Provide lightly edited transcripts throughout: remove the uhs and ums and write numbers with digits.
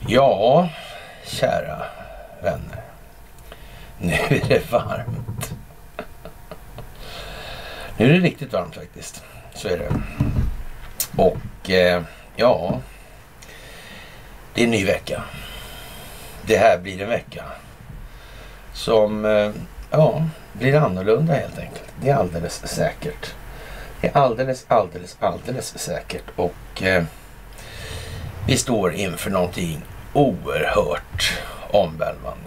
Ja, kära vänner. Nu är det varmt. Nu är det riktigt varmt faktiskt. Så är det. Och ja, det är en ny vecka. Det här blir en vecka som blir annorlunda helt enkelt. Det är alldeles säkert. Det är alldeles säkert. Och vi står inför någonting oerhört omvälvande.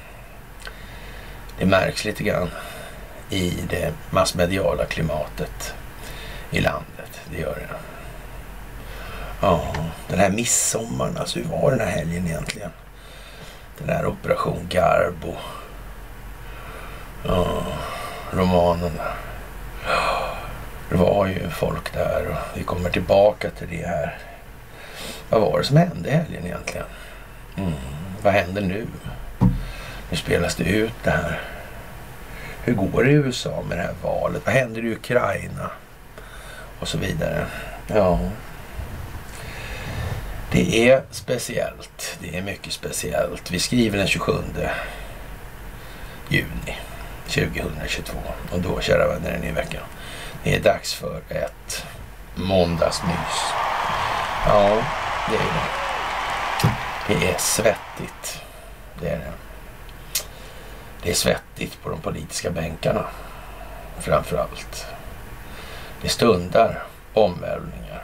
Det märks lite grann i det massmediala klimatet i landet. Det gör det. Ja, den här midsommaren, alltså hur var den här helgen egentligen? Den här Operation Garbo. Ja, romanen. Det var ju folk där och vi kommer tillbaka till det här. Vad var det som hände i helgen egentligen? Vad händer nu? Nu spelas det ut det här. Hur går det i USA med det här valet? Vad händer i Ukraina? Och så vidare. Ja. Det är speciellt. Det är mycket speciellt. Vi skriver den 27 juni 2022. Och då, kära vänner, är det ny vecka. Det är dags för ett måndagsmys. Ja, det är det. Det är svettigt. Det är det. Det är svettigt på de politiska bänkarna. Framförallt. Det stundar omvälvningar.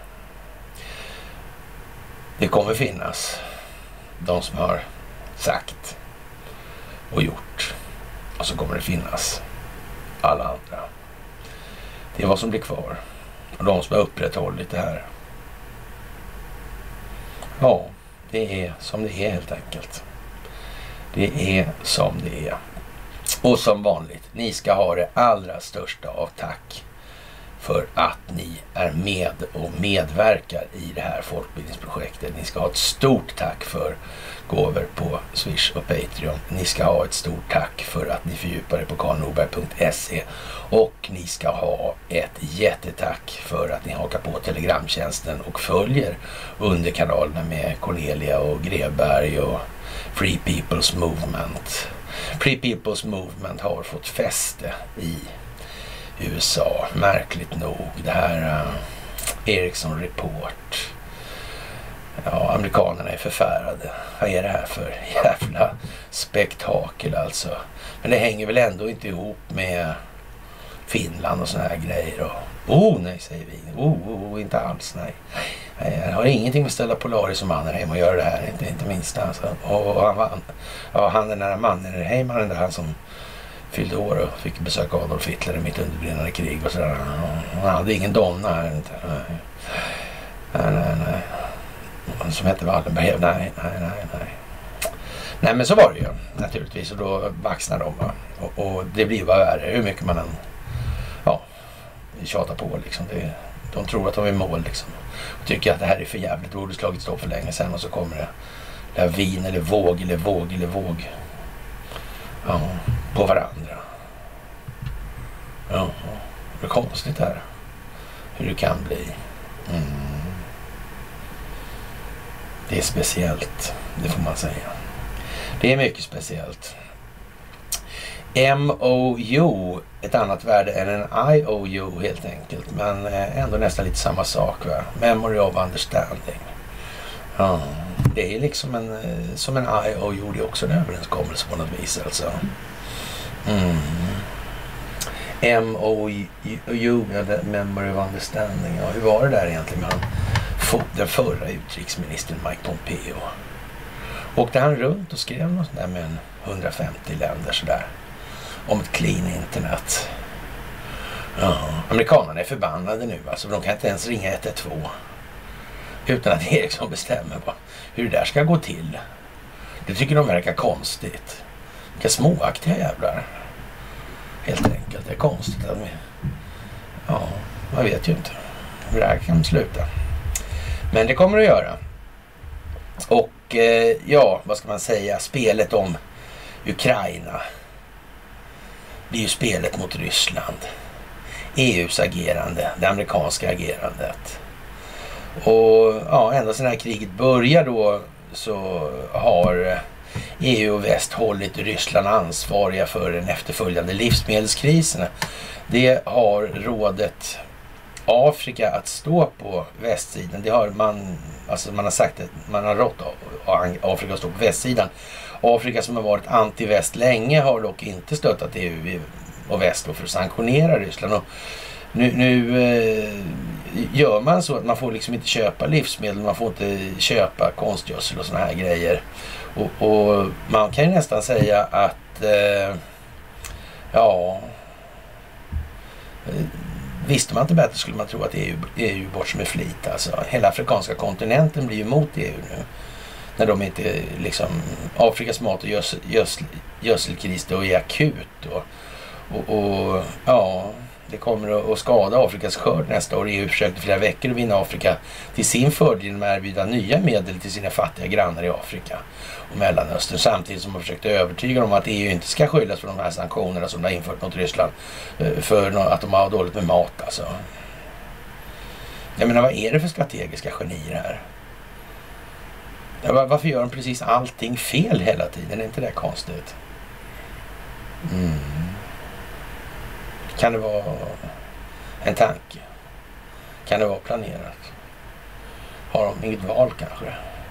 Det kommer finnas de som har sagt och gjort. Och så kommer det finnas alla andra. Det är vad som blir kvar. Och de som har upprätthållit det här. Ja, det är som det är helt enkelt. Det är som det är. Och som vanligt, ni ska ha det allra största av tack för att ni är med och medverkar i det här folkbildningsprojektet. Ni ska ha ett stort tack för gåvor på Swish och Patreon. Ni ska ha ett stort tack för att ni fördjupar er på karlnorberg.se. Och ni ska ha ett jättetack för att ni hakar på Telegramtjänsten och följer underkanalerna med Cornelia och Grevberg och Free People's Movement. Free People's Movement har fått fäste i USA, märkligt nog. Det här Ericsson Report. Ja, amerikanerna är förfärade. Vad är det här för jävla spektakel alltså? Men det hänger väl ändå inte ihop med Finland och såna här grejer. Och, nej, säger vi. Inte alls, nej. Jag har ingenting med Stella Polaris och Mannerheim att göra det här, inte minst. Alltså. Och han vann. Ja, han den där Mannerheim, han där han som fyllde år och fick besöka Adolf Hitler i mitt underbrinnande krig och sådär. Han hade ingen donna här inte. Nej. Som hette Wallenberg. Nej. Nej, men så var det ju naturligtvis. Och då vaxnar de. Och det blir bara värre. Hur mycket man än tjatar på liksom. De tror att de är mål liksom. Och tycker att det här är för jävligt. Borde slagit stopp för länge sedan. Och så kommer det lavin eller våg. Ja, på varandra. Ja, det är konstigt här. Hur det kan bli. Det är speciellt, det får man säga. Det är mycket speciellt. MOU, ett annat värde än en IOU helt enkelt. Men ändå nästan lite samma sak, va? Memory of Understanding. Ja, det är liksom som en IOU, det är också en överenskommelse på något vis alltså. MOU, Memory of Understanding. Ja, hur var det där egentligen med den förra utrikesministern Mike Pompeo? Åkte han runt och skrev något där med 150 länder sådär om ett clean internet? Ja, amerikanerna är förbannade nu alltså. De kan inte ens ringa 112 utan att Ericsson bestämmer hur det där ska gå till. Det tycker de verkar konstigt. Vilka småaktiga jävlar. Helt enkelt. Det är konstigt att man vet ju inte hur det här kan sluta. Men det kommer att göra. Och vad ska man säga? Spelet om Ukraina. Det är ju spelet mot Ryssland. EUs agerande. Det amerikanska agerandet. Och ända sedan det här kriget börjar då så har EU och väst hållit Ryssland ansvariga för den efterföljande livsmedelskrisen. Det har rådet Afrika att stå på västsidan. Det har man har sagt att man har rått Afrika att stå på västsidan. Afrika som har varit anti-väst länge har dock inte stöttat EU och väst för att sanktionera Ryssland. Och nu gör man så att man får liksom inte köpa livsmedel, man får inte köpa konstgödsel och såna här grejer. Och man kan ju nästan säga att visste man inte bättre skulle man tro att EU bort som är flit. Alltså, hela afrikanska kontinenten blir ju emot EU nu. När de inte liksom, Afrikas mat- och gödselkris då är akut. Och det kommer att skada Afrikas skörd nästa år. EU försökte flera veckor att vinna Afrika till sin fördel genom att erbjuda nya medel till sina fattiga grannar i Afrika och Mellanöstern. Samtidigt som man försökte övertyga dem att EU inte ska skyllas för de här sanktionerna som de har infört mot Ryssland för att de har dåligt med mat. Alltså. Jag menar, vad är det för strategiska genier här? Varför gör de precis allting fel hela tiden? Är inte det konstigt? Kan det vara en tanke? Kan det vara planerat? Har de inget val kanske?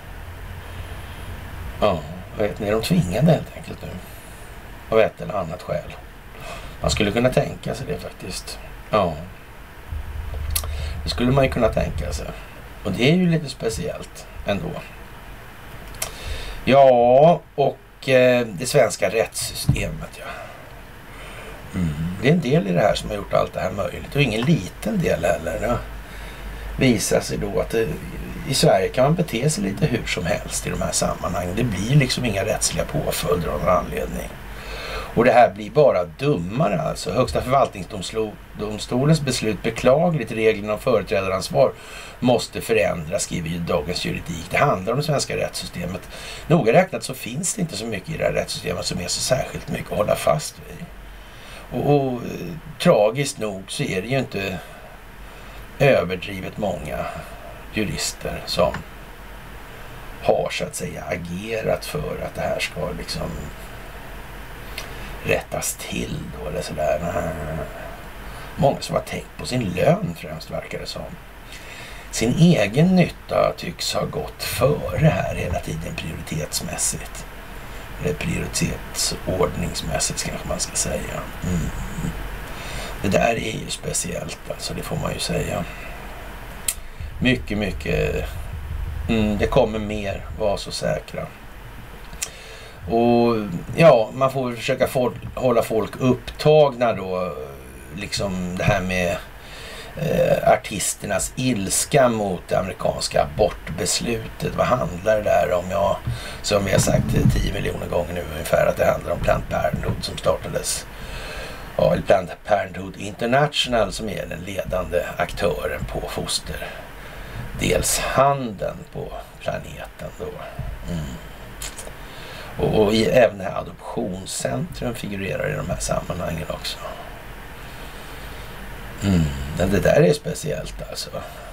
Ja, jag vet ni, är de tvingade helt enkelt nu? Av ett eller annat skäl. Man skulle kunna tänka sig det faktiskt. Ja. Det skulle man ju kunna tänka sig. Och det är ju lite speciellt ändå. Ja, och det svenska rättssystemet, ja. Det är en del i det här som har gjort allt det här möjligt. Och ingen liten del heller. Det visar sig då att i Sverige kan man bete sig lite hur som helst i de här sammanhangen. Det blir liksom inga rättsliga påföljder av någon anledning. Och det här blir bara dummare alltså. Högsta förvaltningsdomstolens beslut beklagligt. Reglerna om företrädaransvar måste förändras, skriver ju Dagens Juridik. Det handlar om det svenska rättssystemet. Noga räknat så finns det inte så mycket i det här rättssystemet som är så särskilt mycket att hålla fast vid. Och tragiskt nog så är det ju inte överdrivet många jurister som har så att säga agerat för att det här ska liksom rättas till då eller sådär. Många som har tänkt på sin lön främst, verkar det som. Sin egen nytta tycks ha gått före här hela tiden prioritetsmässigt. Eller prioritetsordningsmässigt kanske man ska säga. Det där är ju speciellt alltså, det får man ju säga. Mycket, mycket. Det kommer mer, var så säkra. Och ja, man får försöka hålla folk upptagna då. Liksom det här med artisternas ilska mot det amerikanska abortbeslutet. Vad handlar det där om? Ja, som vi har sagt 10 miljoner gånger nu ungefär, att det handlar om Planned Parenthood som startades. Ja, Planned Parenthood International som är den ledande aktören på fosterdelshandeln på planeten då. Och även det här adoptionscentrum figurerar i de här sammanhangen också. Men det där är speciellt alltså.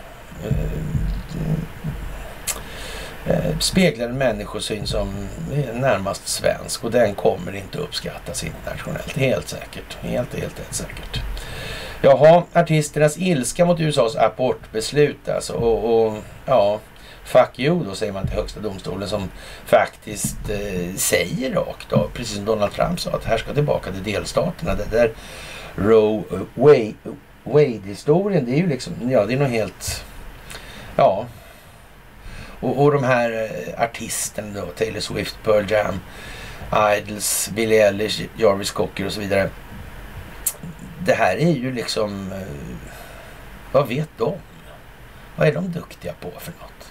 Speglar en människosyn som är närmast svensk, och den kommer inte uppskattas internationellt. Helt säkert. Helt säkert. Jaha, artisternas ilska mot USAs abortbeslut alltså. Och ja, fuck you då, säger man till högsta domstolen, som faktiskt säger rakt av, precis som Donald Trump sa, att här ska tillbaka till delstaterna. Det där Roe Wade-historien, det är ju liksom, ja, det är nog helt, ja. Och de här artisterna då, Taylor Swift, Pearl Jam, Idols, Billie Eilish, Jarvis Cocker och så vidare. Det här är ju liksom, vad vet de? Vad är de duktiga på för något?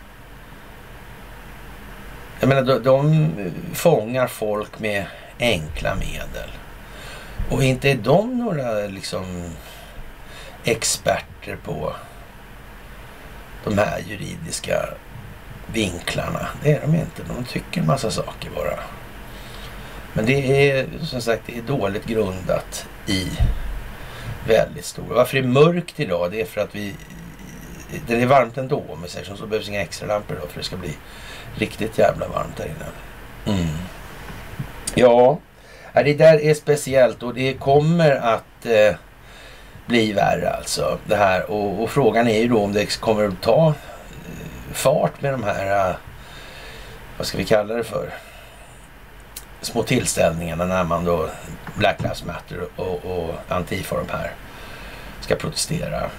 Jag menar, de fångar folk med enkla medel. Och inte är de några liksom experter på de här juridiska vinklarna. Det är de inte. De tycker en massa saker bara. Men det är som sagt, det är dåligt grundat i väldigt stora. Varför det är mörkt idag, det är för att vi det är varmt ändå, om vi säger så behövs inga extra lampor då, för det ska bli riktigt jävla varmt där inne. Ja, det där är speciellt och det kommer att bli värre alltså det här. Och frågan är ju då om det kommer att ta fart med de här, vad ska vi kalla det för, små tillställningarna när man då Black Lives Matter och Antifa de här ska protestera.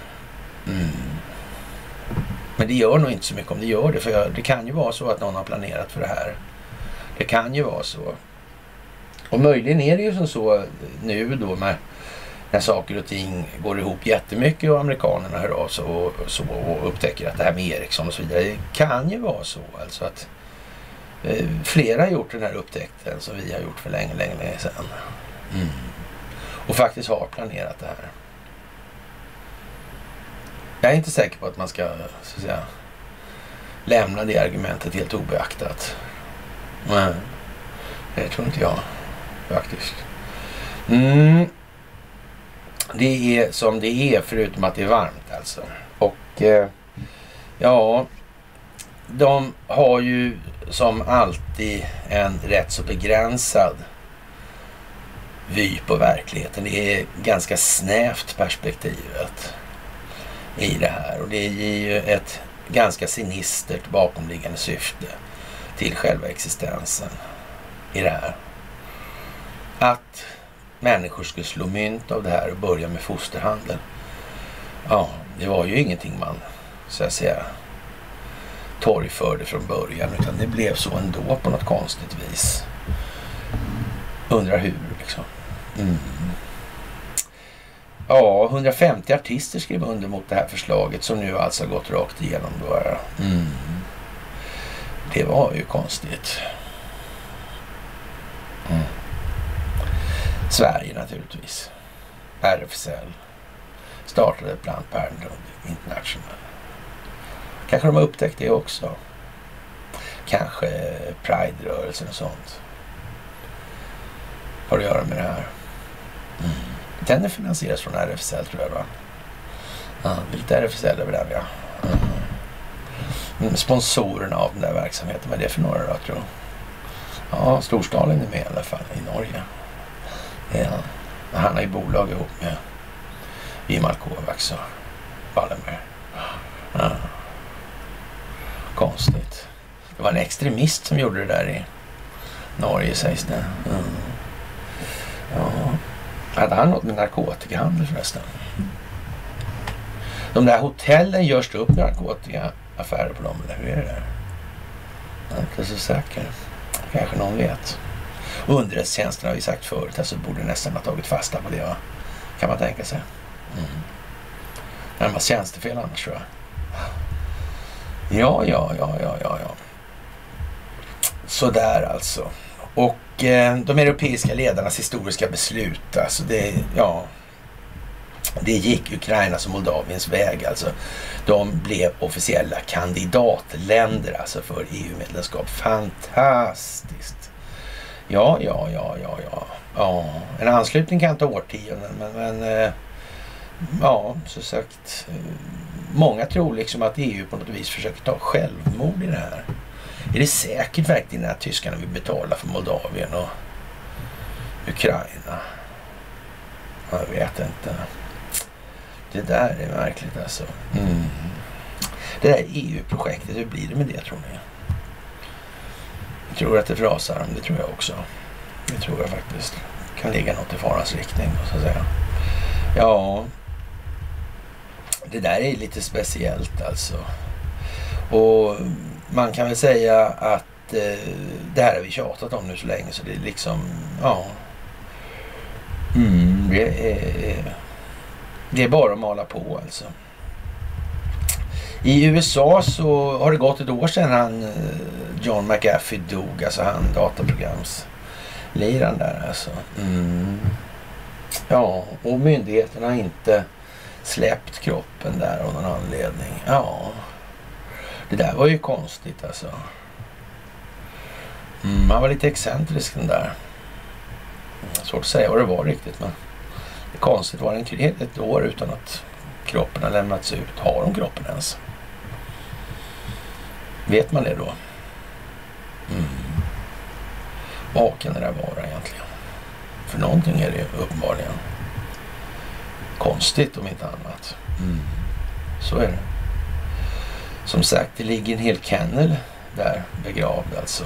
Men det gör nog inte så mycket om det gör det, för det kan ju vara så att någon har planerat för det här. Det kan ju vara så. Och möjligen är det ju som så nu då när saker och ting går ihop jättemycket och amerikanerna hör av sig och upptäcker att det här med Ericsson och så vidare. Det kan ju vara så alltså att flera har gjort den här upptäckten som vi har gjort för länge sedan. Och faktiskt har planerat det här. Jag är inte säker på att man ska så att säga lämna det argumentet helt obeaktat. Nej, det tror inte jag faktiskt. Det är som det är, förutom att det är varmt alltså. Och ja, de har ju som alltid en rätt så begränsad vy på verkligheten. Det är ganska snävt perspektivet i det här. Och det ger ju ett ganska sinistert bakomliggande syfte till själva existensen i det här. Att människor skulle slå mynt av det här och börja med fosterhandel. Ja, det var ju ingenting man så att säga torgförde från början, utan det blev så ändå på något konstigt vis. Undrar hur liksom. Ja, 150 artister skrev under mot det här förslaget som nu alltså har gått rakt igenom då. Det var ju konstigt. Sverige naturligtvis. RFSL startade Planned Parenthood International. Kanske de har upptäckt det också. Kanske Pride-rörelsen och sånt. Har att göra med det här. Den är finansieras från RFSL tror jag, va? Ja, lite RFSL över den, ja. Sponsorerna av den där verksamheten, vad är det för några då, tror jag? Ja, Storstalen är med i alla fall i Norge. Ja. Han har ju bolag ihop med Vimal Kovacs och Wallenberg. Ja. Konstigt. Det var en extremist som gjorde det där i Norge, sägs det. Ja. Hade han något med narkotikahandel förresten? De där hotellen görs det upp narkotikaaffärer på dem, eller hur är det där? Jag är inte så säker. Kanske någon vet. Underrättelsetjänsten har vi sagt förut, alltså borde nästan ha tagit fasta på det, va? Kan man tänka sig. Närmast tjänstefel annars, tror jag. Ja. Så där alltså. Och de europeiska ledarnas historiska beslut, alltså det gick Ukrainas och Moldaviens väg, alltså. De blev officiella kandidatländer alltså för EU-medlemskap. Fantastiskt. Ja. En anslutning kan ta årtionden, men ja, så sagt, många tror liksom att EU på något vis försöker ta självmord i det här. Är det säkert verkligen att tyskarna vill betala för Moldavien och Ukraina? Jag vet inte. Det där är märkligt alltså. Det där EU-projektet, hur blir det med det, tror ni? Jag tror att det frasar, det tror jag också. Det tror jag faktiskt. Kan ligga något i farans riktning, så att säga. Ja, det där är lite speciellt alltså. Och man kan väl säga att det här har vi tjatat om nu så länge, så det är liksom, ja. Det är bara att mala på alltså. I USA så har det gått ett år sedan John McAfee dog, alltså han dataprogramsliran där alltså. Ja, och myndigheterna har inte släppt kroppen där av någon anledning. Ja, det där var ju konstigt alltså. Han var lite excentrisk den där. Svårt att säga vad det var riktigt, men det är konstigt. Var det ett år utan att kroppen har lämnats ut. Har de kroppen ens? Vet man det då? Vad kan det där vara egentligen? För någonting är det uppenbarligen konstigt om inte annat. Så är det. Som sagt, det ligger en hel kennel där begravd alltså.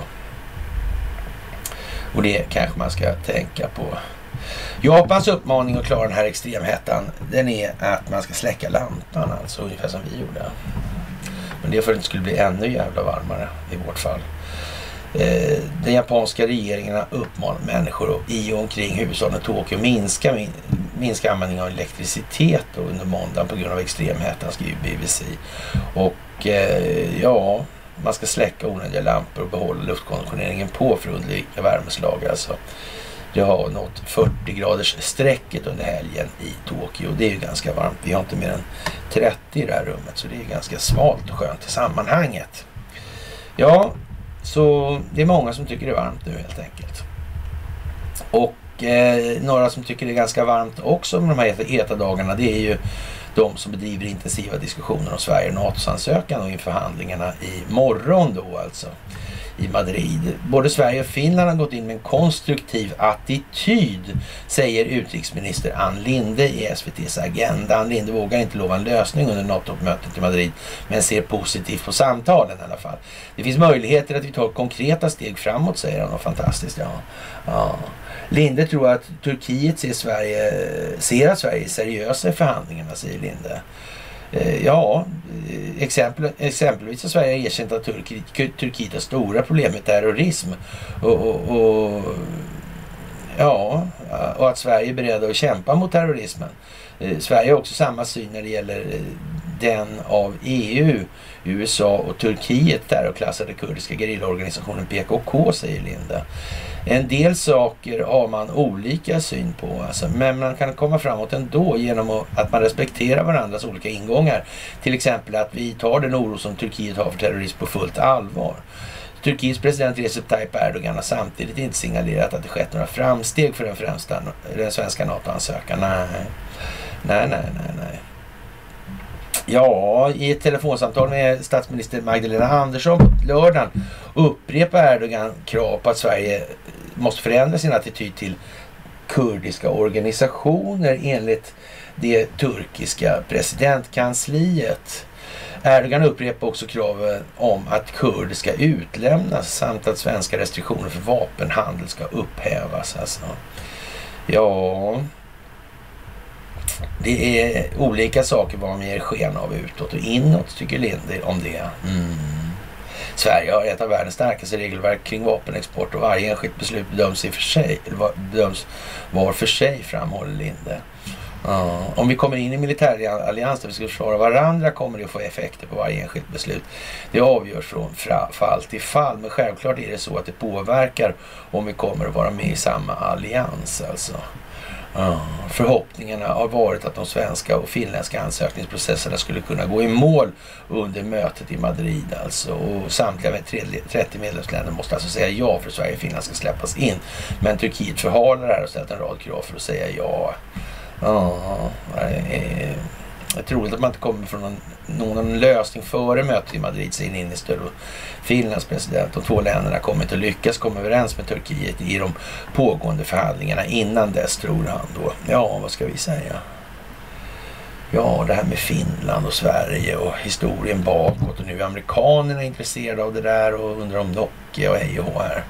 Och det kanske man ska tänka på. Japans uppmaning att klara den här extremhettan, den är att man ska släcka lampan, alltså ungefär som vi gjorde. Men det är för att det skulle bli ännu jävla varmare i vårt fall. Den japanska regeringen har uppmanat människor i och omkring huvudstaden Tokyo minska användningen av elektricitet under måndagen på grund av extremheten, skriver BBC. Och man ska släcka onödiga lampor och behålla luftkonditioneringen på för att undvika värmeslag. Alltså, det har nått 40 graders strecket under helgen i Tokyo. Det är ju ganska varmt. Vi har inte mer än 30 i det här rummet, så det är ganska svalt och skönt i sammanhanget. Ja, så det är många som tycker det är varmt nu helt enkelt. Och några som tycker det är ganska varmt också med de här heta dagarna, det är ju de som bedriver intensiva diskussioner om Sverige och NATOs ansökan och inför förhandlingarna i morgon då alltså i Madrid. Både Sverige och Finland har gått in med en konstruktiv attityd, säger utrikesminister Ann Linde i SVT:s Agenda. Ann Linde vågar inte lova en lösning under NATO-mötet i Madrid, men ser positivt på samtalen i alla fall. Det finns möjligheter att vi tar konkreta steg framåt, säger han, och fantastiskt. Ja. Linde tror att Turkiet ser att Sverige är seriösa i förhandlingarna, säger Linde. Exempelvis har Sverige erkänt att Turkiet har stora problem med terrorism och att Sverige är beredd att kämpa mot terrorismen. Sverige har också samma syn när det gäller den av EU, USA och Turkiet terrorklassade kurdiska gerillaorganisationen PKK, säger Linde. En del saker har man olika syn på, alltså, men man kan komma framåt ändå genom att man respekterar varandras olika ingångar. Till exempel att vi tar den oro som Turkiet har för terrorism på fullt allvar. Turkiets president Recep Tayyip Erdogan har samtidigt inte signalerat att det skett några framsteg för den svenska NATO-ansökan. Nej. Ja, i ett telefonsamtal med statsminister Magdalena Andersson på lördagen upprepar Erdogan krav på att Sverige måste förändra sin attityd till kurdiska organisationer enligt det turkiska presidentkansliet. Erdogan upprepar också kraven om att kurder ska utlämnas samt att svenska restriktioner för vapenhandel ska upphävas. Alltså. Ja, det är olika saker vad man ger sken av utåt och inåt, tycker Linde om det. Sverige har ett av världens starkaste regelverk kring vapenexport och varje enskilt beslut bedöms var för sig, framhåller Linde. Om vi kommer in i militärallians där vi ska försvara varandra kommer det att få effekter på varje enskilt beslut. Det avgörs från fall till fall, men självklart är det så att det påverkar om vi kommer att vara med i samma allians alltså. Förhoppningarna har varit att de svenska och finländska ansökningsprocesserna skulle kunna gå i mål under mötet i Madrid alltså, och samtliga 30 medlemsländer måste alltså säga ja för att Sverige och Finland ska släppas in, men Turkiet förhalar det här och ställt en rad krav för att säga ja. Jag tror inte att man inte kommer från någon lösning före mötet i Madrid, säger Niinistö och Finlands president. De två länderna kommer inte att lyckas komma överens med Turkiet i de pågående förhandlingarna innan dess, tror han då. Ja, vad ska vi säga? Ja, det här med Finland och Sverige och historien bakåt, och nu är amerikanerna intresserade av det där och undrar om Nokia och hej och här.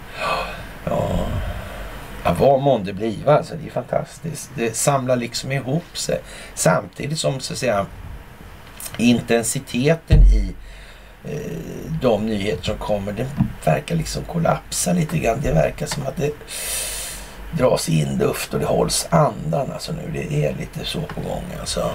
Ja, vad månde det bli? Alltså, det är fantastiskt. Det samlar liksom ihop sig. Samtidigt som, så att säga, intensiteten i de nyheter som kommer, det verkar liksom kollapsa lite grann. Det verkar som att det dras in luft och det hålls andan. Alltså nu, det är lite så på gång. Alltså.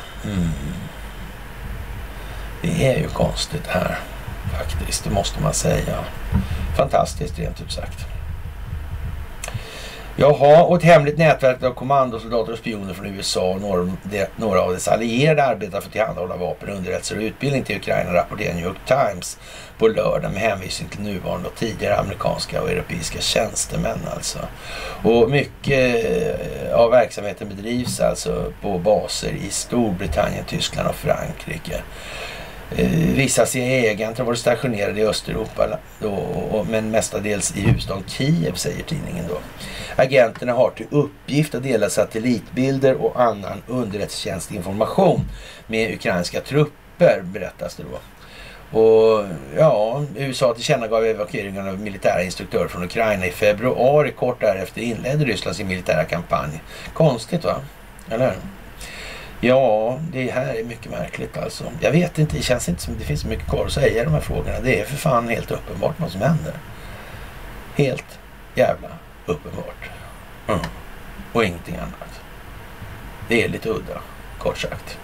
Det är ju konstigt här faktiskt, det måste man säga. Fantastiskt rent ut sagt. Jaha, och ett hemligt nätverk av kommandosoldater och spioner från USA och några av dess allierade arbetar för att tillhandahålla vapen, underrättelser och utbildning till Ukraina, rapporterar New York Times på lördag med hänvisning till nuvarande och tidigare amerikanska och europeiska tjänstemän alltså. Och mycket av verksamheten bedrivs alltså på baser i Storbritannien, Tyskland och Frankrike. Vissa CIA-agenter har varit stationerade i Östeuropa då, men mestadels i huvudstaden Kiev, säger tidningen då. Agenterna har till uppgift att dela satellitbilder och annan underrättelsetjänstinformation med ukrainska trupper, berättas det då. Och ja, USA tillkännagav evakueringen av militära instruktörer från Ukraina i februari. Kort därefter inledde Ryssland sin militära kampanj. Konstigt, va? Eller? Ja, det här är mycket märkligt alltså. Jag vet inte, det känns inte som det finns så mycket kvar att säga i de här frågorna. Det är för fan helt uppenbart vad som händer. Helt jävla uppenbart. Och ingenting annat. Det är lite udda, kort sagt.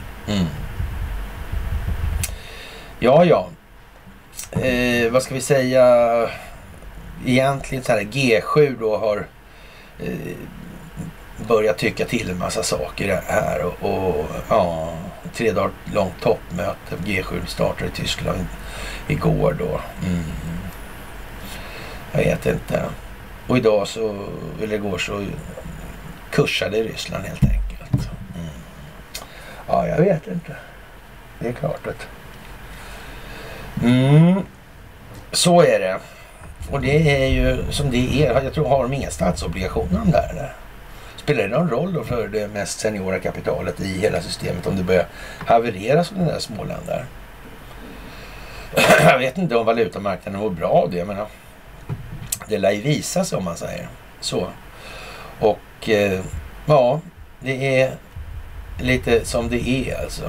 Ja. Vad ska vi säga? Egentligen så här G7 då har börjat tycka till en massa saker här och 3 dagar långt toppmöte. G7 startade i Tyskland igår då. Jag vet inte. Och idag så, eller igår så kursade Ryssland helt enkelt. Ja, jag vet inte. Det är klart att så är det. Och det är ju som det är. Jag tror har de inga statsobligationer om där eller? Spelar det någon roll då för det mest seniora kapitalet i hela systemet om det börjar haverera som den där Småland där? Jag vet inte om valutamarknaden var bra av det, men det lär ju visa sig om man säger så. Och ja, det är lite som det är alltså.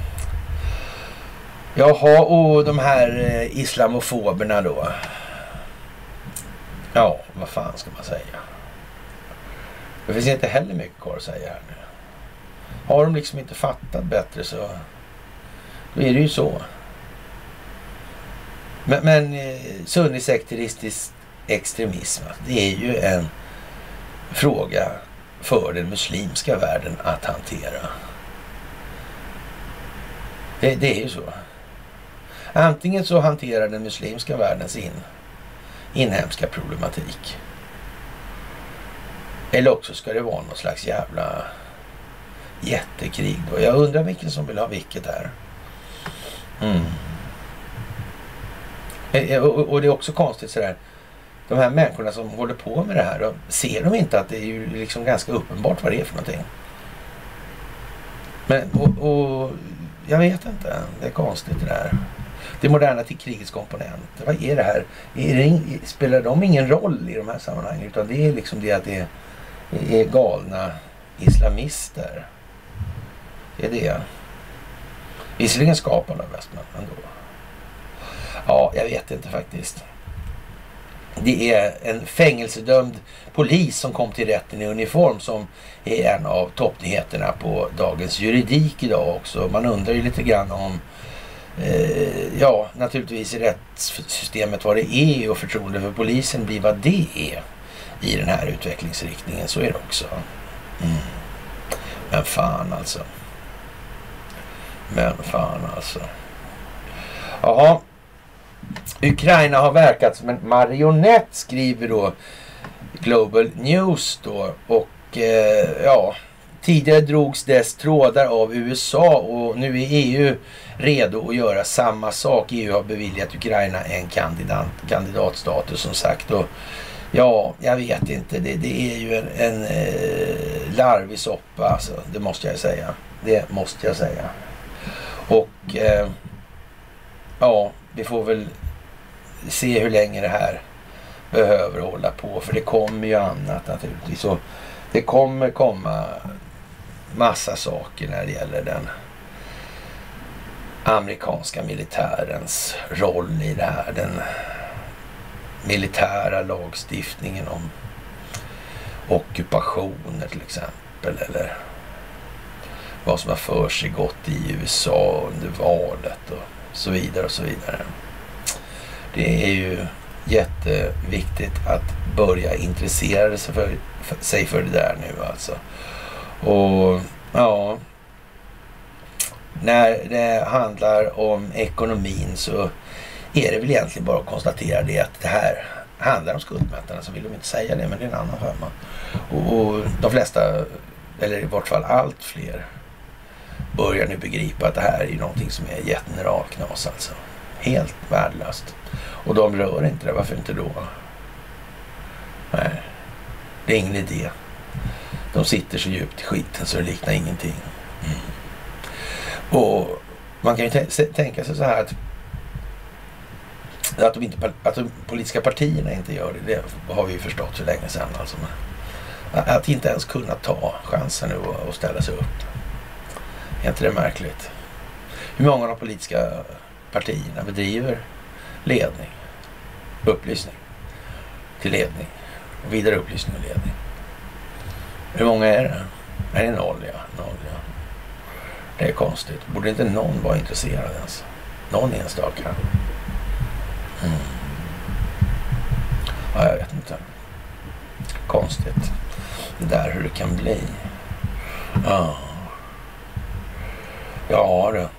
Jaha, och de här islamofoberna då. Ja, vad fan ska man säga? Det finns inte heller mycket kvar att säga här nu. Har de liksom inte fattat bättre så då är det ju så. Men sunnisekteristisk extremism, det är ju en fråga för den muslimska världen att hantera. Det är ju så. Antingen så hanterar den muslimska världen sin inhemska problematik. Eller också ska det vara någon slags jävla jättekrig då. Jag undrar vilken som vill ha vilket här. Och det är också konstigt sådär. De här människorna som håller på med det här, då, ser de inte att det är ju liksom ganska uppenbart vad det är för någonting? Men, och jag vet inte. Det är konstigt det där. Det moderna till krigets komponenter. Vad är det här? Spelar de ingen roll i de här sammanhangen? Utan det är liksom det att det är galna islamister. Det är det. Visserligen skapande av Westman ändå. Ja, jag vet inte faktiskt. Det är en fängelsedömd polis som kom till rätten i uniform som är en av toppnyheterna på dagens juridik idag också. Man undrar ju lite grann om naturligtvis i rättssystemet vad det är och förtroende för polisen blir vad det är i den här utvecklingsriktningen. Så är det också. Men fan alltså. Jaha. Ukraina har verkat som en marionett, skriver då Global News då. Och tidigare drogs dess trådar av USA och nu är EU redo att göra samma sak. EU har beviljat Ukraina en kandidatstatus som sagt. Och ja, jag vet inte. Det är ju en larvig soppa alltså. Det måste jag säga. Och vi får väl se hur länge det här behöver hålla på. För det kommer ju annat naturligtvis. Och det kommer komma massa saker när det gäller den amerikanska militärens roll i det här. Den militära lagstiftningen om ockupationer till exempel. Eller vad som har för sig gått i USA under valet och så vidare och så vidare. Det är ju jätteviktigt att börja intressera sig för det där nu alltså. Och ja, när det handlar om ekonomin så är det väl egentligen bara att konstatera det att det här handlar om skuldmättarna, så vill de inte säga det, men det är en annan femma. Och de flesta, eller i vart fall allt fler, börjar nu begripa att det här är någonting som är generalknas alltså. Helt värdelöst. Och de rör inte det, varför inte då? Nej, det är ingen idé. De sitter så djupt i skiten så det liknar ingenting. Och man kan ju tänka sig så här att de politiska partierna inte gör det har vi ju förstått för länge sedan alltså. Att inte ens kunna ta chansen nu och ställa sig upp. Är inte det märkligt? Hur många av de politiska partierna bedriver ledning, upplysning till ledning och vidare upplysning och ledning? Hur många är det? Är det noll? Ja. Det är konstigt. Borde inte någon vara intresserad ens? Någon enstaka? Ja, jag vet inte. Konstigt. Det där hur det kan bli. Ja då.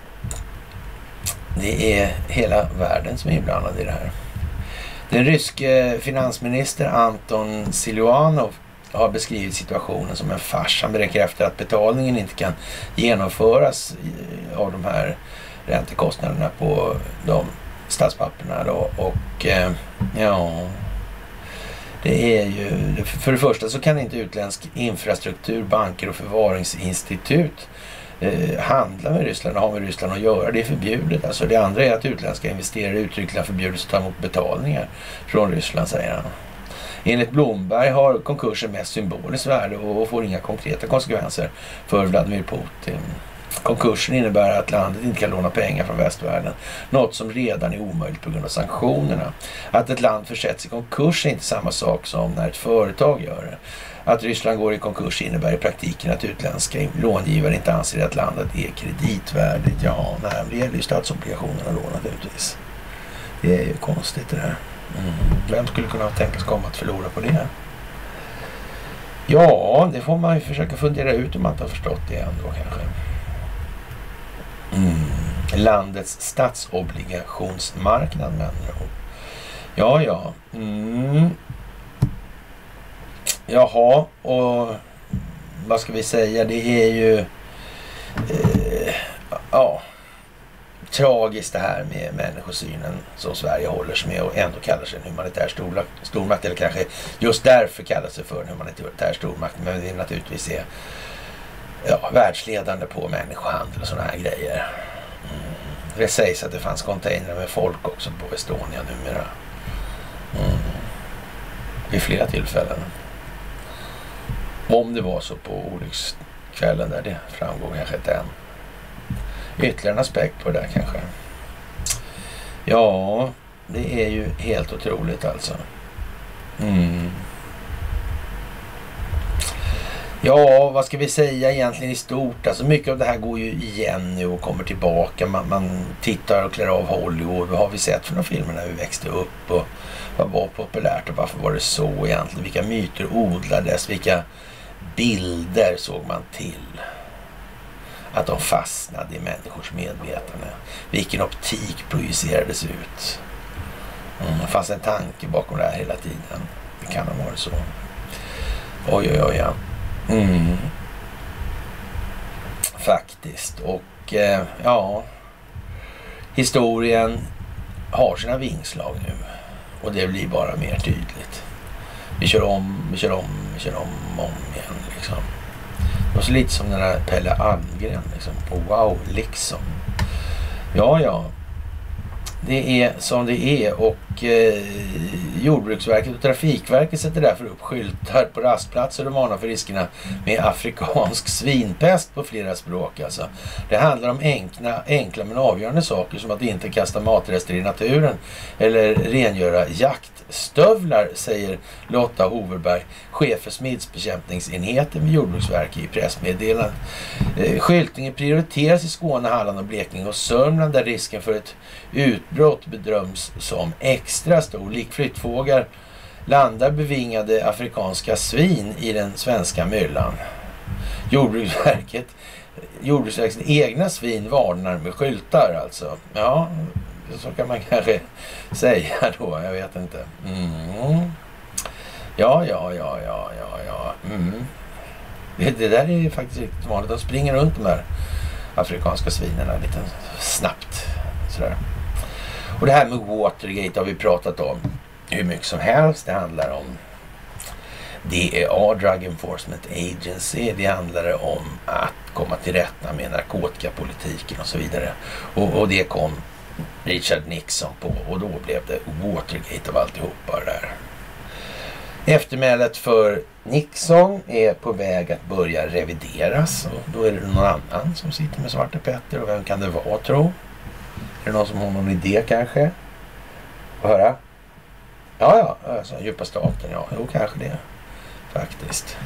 Det är hela världen som är inblandad i det här. Den ryske finansminister Anton Siluanov har beskrivit situationen som en fars. Han bekräftar att betalningen inte kan genomföras av de här räntekostnaderna på de statspapperna då. Och ja, det är ju, för det första så kan inte utländsk infrastruktur, banker och förvaringsinstitut handla med Ryssland och ha med Ryssland att göra. Det är förbjudet. Alltså det andra är att utländska investerare uttryckligen förbjuds att ta emot betalningar från Ryssland, säger han. Enligt Blomberg har konkursen mest symboliskt värde och får inga konkreta konsekvenser för Vladimir Putin. Konkursen innebär att landet inte kan låna pengar från västvärlden, något som redan är omöjligt på grund av sanktionerna. Att ett land försätts i konkurs är inte samma sak som när ett företag gör det. Att Ryssland går i konkurs innebär i praktiken att utländska långivare inte anser att landet är kreditvärdigt. Ja, nej, det gäller ju statsobligationerna då naturligtvis. Det är ju konstigt det där. Vem skulle kunna tänkas komma att förlora på det? Ja, det får man ju försöka fundera ut om man inte har förstått det ändå kanske. Landets statsobligationsmarknad med andra ord. Ja. Jaha, och vad ska vi säga? Det är ju tragiskt det här med människosynen som Sverige håller sig med och ändå kallar sig en humanitär stormakt, eller kanske just därför kallar sig för en humanitär stormakt, men det naturligtvis är världsledande på människohandel och sådana här grejer. Det sägs att det fanns containrar med folk också på Estonia numera. Vid flera tillfällen. Om det var så på olyckskvällen där, det framgår kanske inte än. Ytterligare en aspekt på det där kanske. Ja, det är ju helt otroligt alltså. Ja, vad ska vi säga egentligen i stort? Alltså mycket av det här går ju igen nu och kommer tillbaka. Man tittar och klär av Hollywood. Vad har vi sett för några filmer när vi växte upp? Och vad var populärt och varför var det så egentligen? Vilka myter odlades? Vilka bilder såg man till? Att de fastnade i människors medvetande. Vilken optik projicerades ut? Det fanns en tanke bakom det här hela tiden. Det kan ha varit så. Oj, ja. Faktiskt. Och historien har sina vingslag nu. Och det blir bara mer tydligt. Vi kör om igen liksom. Det var så lite som den här Pelle Almgren liksom. Wow, liksom. Ja. Det är som det är och Jordbruksverket och Trafikverket sätter därför upp skyltar på rastplatser och varnar för riskerna med afrikansk svinpest på flera språk. Alltså. Det handlar om enkla men avgörande saker som att inte kasta matrester i naturen eller rengöra plaststövlar, säger Lotta Hoverberg, chef för smittbekämpningsenheten vid Jordbruksverket i pressmeddelandet. Skyltningen prioriteras i Skåne, Halland och Blekinge och Sörmland där risken för ett utbrott bedöms som extra stor. Lik flyttfåglar landar bevingade afrikanska svin i den svenska myllan. Jordbruksverkets egna svin varnar med skyltar alltså. Ja, så kan man kanske säga då, jag vet inte. Ja. Det där är faktiskt riktigt vanligt. De springer runt de här afrikanska svinen lite snabbt. Sådär. Och det här med Watergate har vi pratat om hur mycket som helst. Det handlar om DEA, Drug Enforcement Agency. Det handlar om att komma till rätta med narkotikapolitiken och så vidare. Och det kom Richard Nixon på och då blev det Watergate av alltihopa där. Eftermälet för Nixon är på väg att börja revideras och då är det någon annan som sitter med Svarte Petter och vem kan det vara, tro? Är det någon som har någon idé kanske? Få höra? Ja, alltså, djupa staten, ja, jo kanske det faktiskt.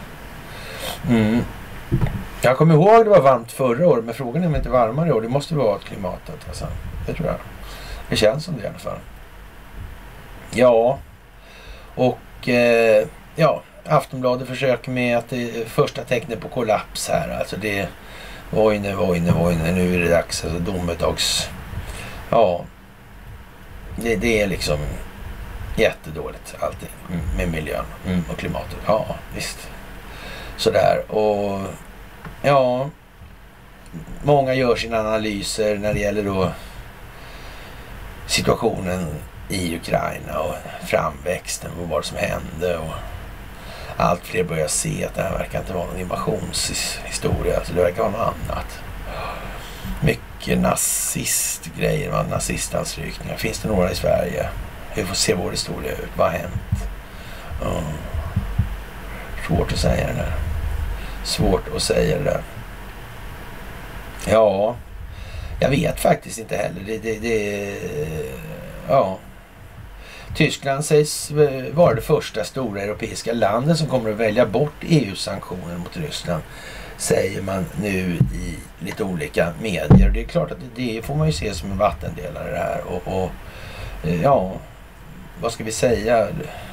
Jag kommer ihåg det var varmt förra året, men frågan är om det inte varmare i år. Det måste vara klimatet alltså. Det tror jag. Det känns som det i alla fall. Ja, och Aftonbladet försöker med att det är första tecknet på kollaps här. Alltså det är vojne, nu är det dags. Alltså domedags. Ja, det är liksom jättedåligt allting med miljön och klimatet. Ja, visst. Sådär. Och ja, många gör sina analyser när det gäller då situationen i Ukraina och framväxten och vad som hände och allt fler börjar se att det här verkar inte vara någon invasionshistoria, alltså det verkar vara något annat. Mycket nazistgrejer, nazistanstrykningar. Finns det några i Sverige? Vi får se vår historia ut. Vad har hänt? Svårt att säga det där. Svårt att säga det där. Ja, jag vet faktiskt inte heller. Ja. Tyskland sägs vara det första stora europeiska landet som kommer att välja bort EU-sanktioner mot Ryssland, säger man nu i lite olika medier. Det är klart att det får man ju se som en vattendelare det här. Och ja, vad ska vi säga?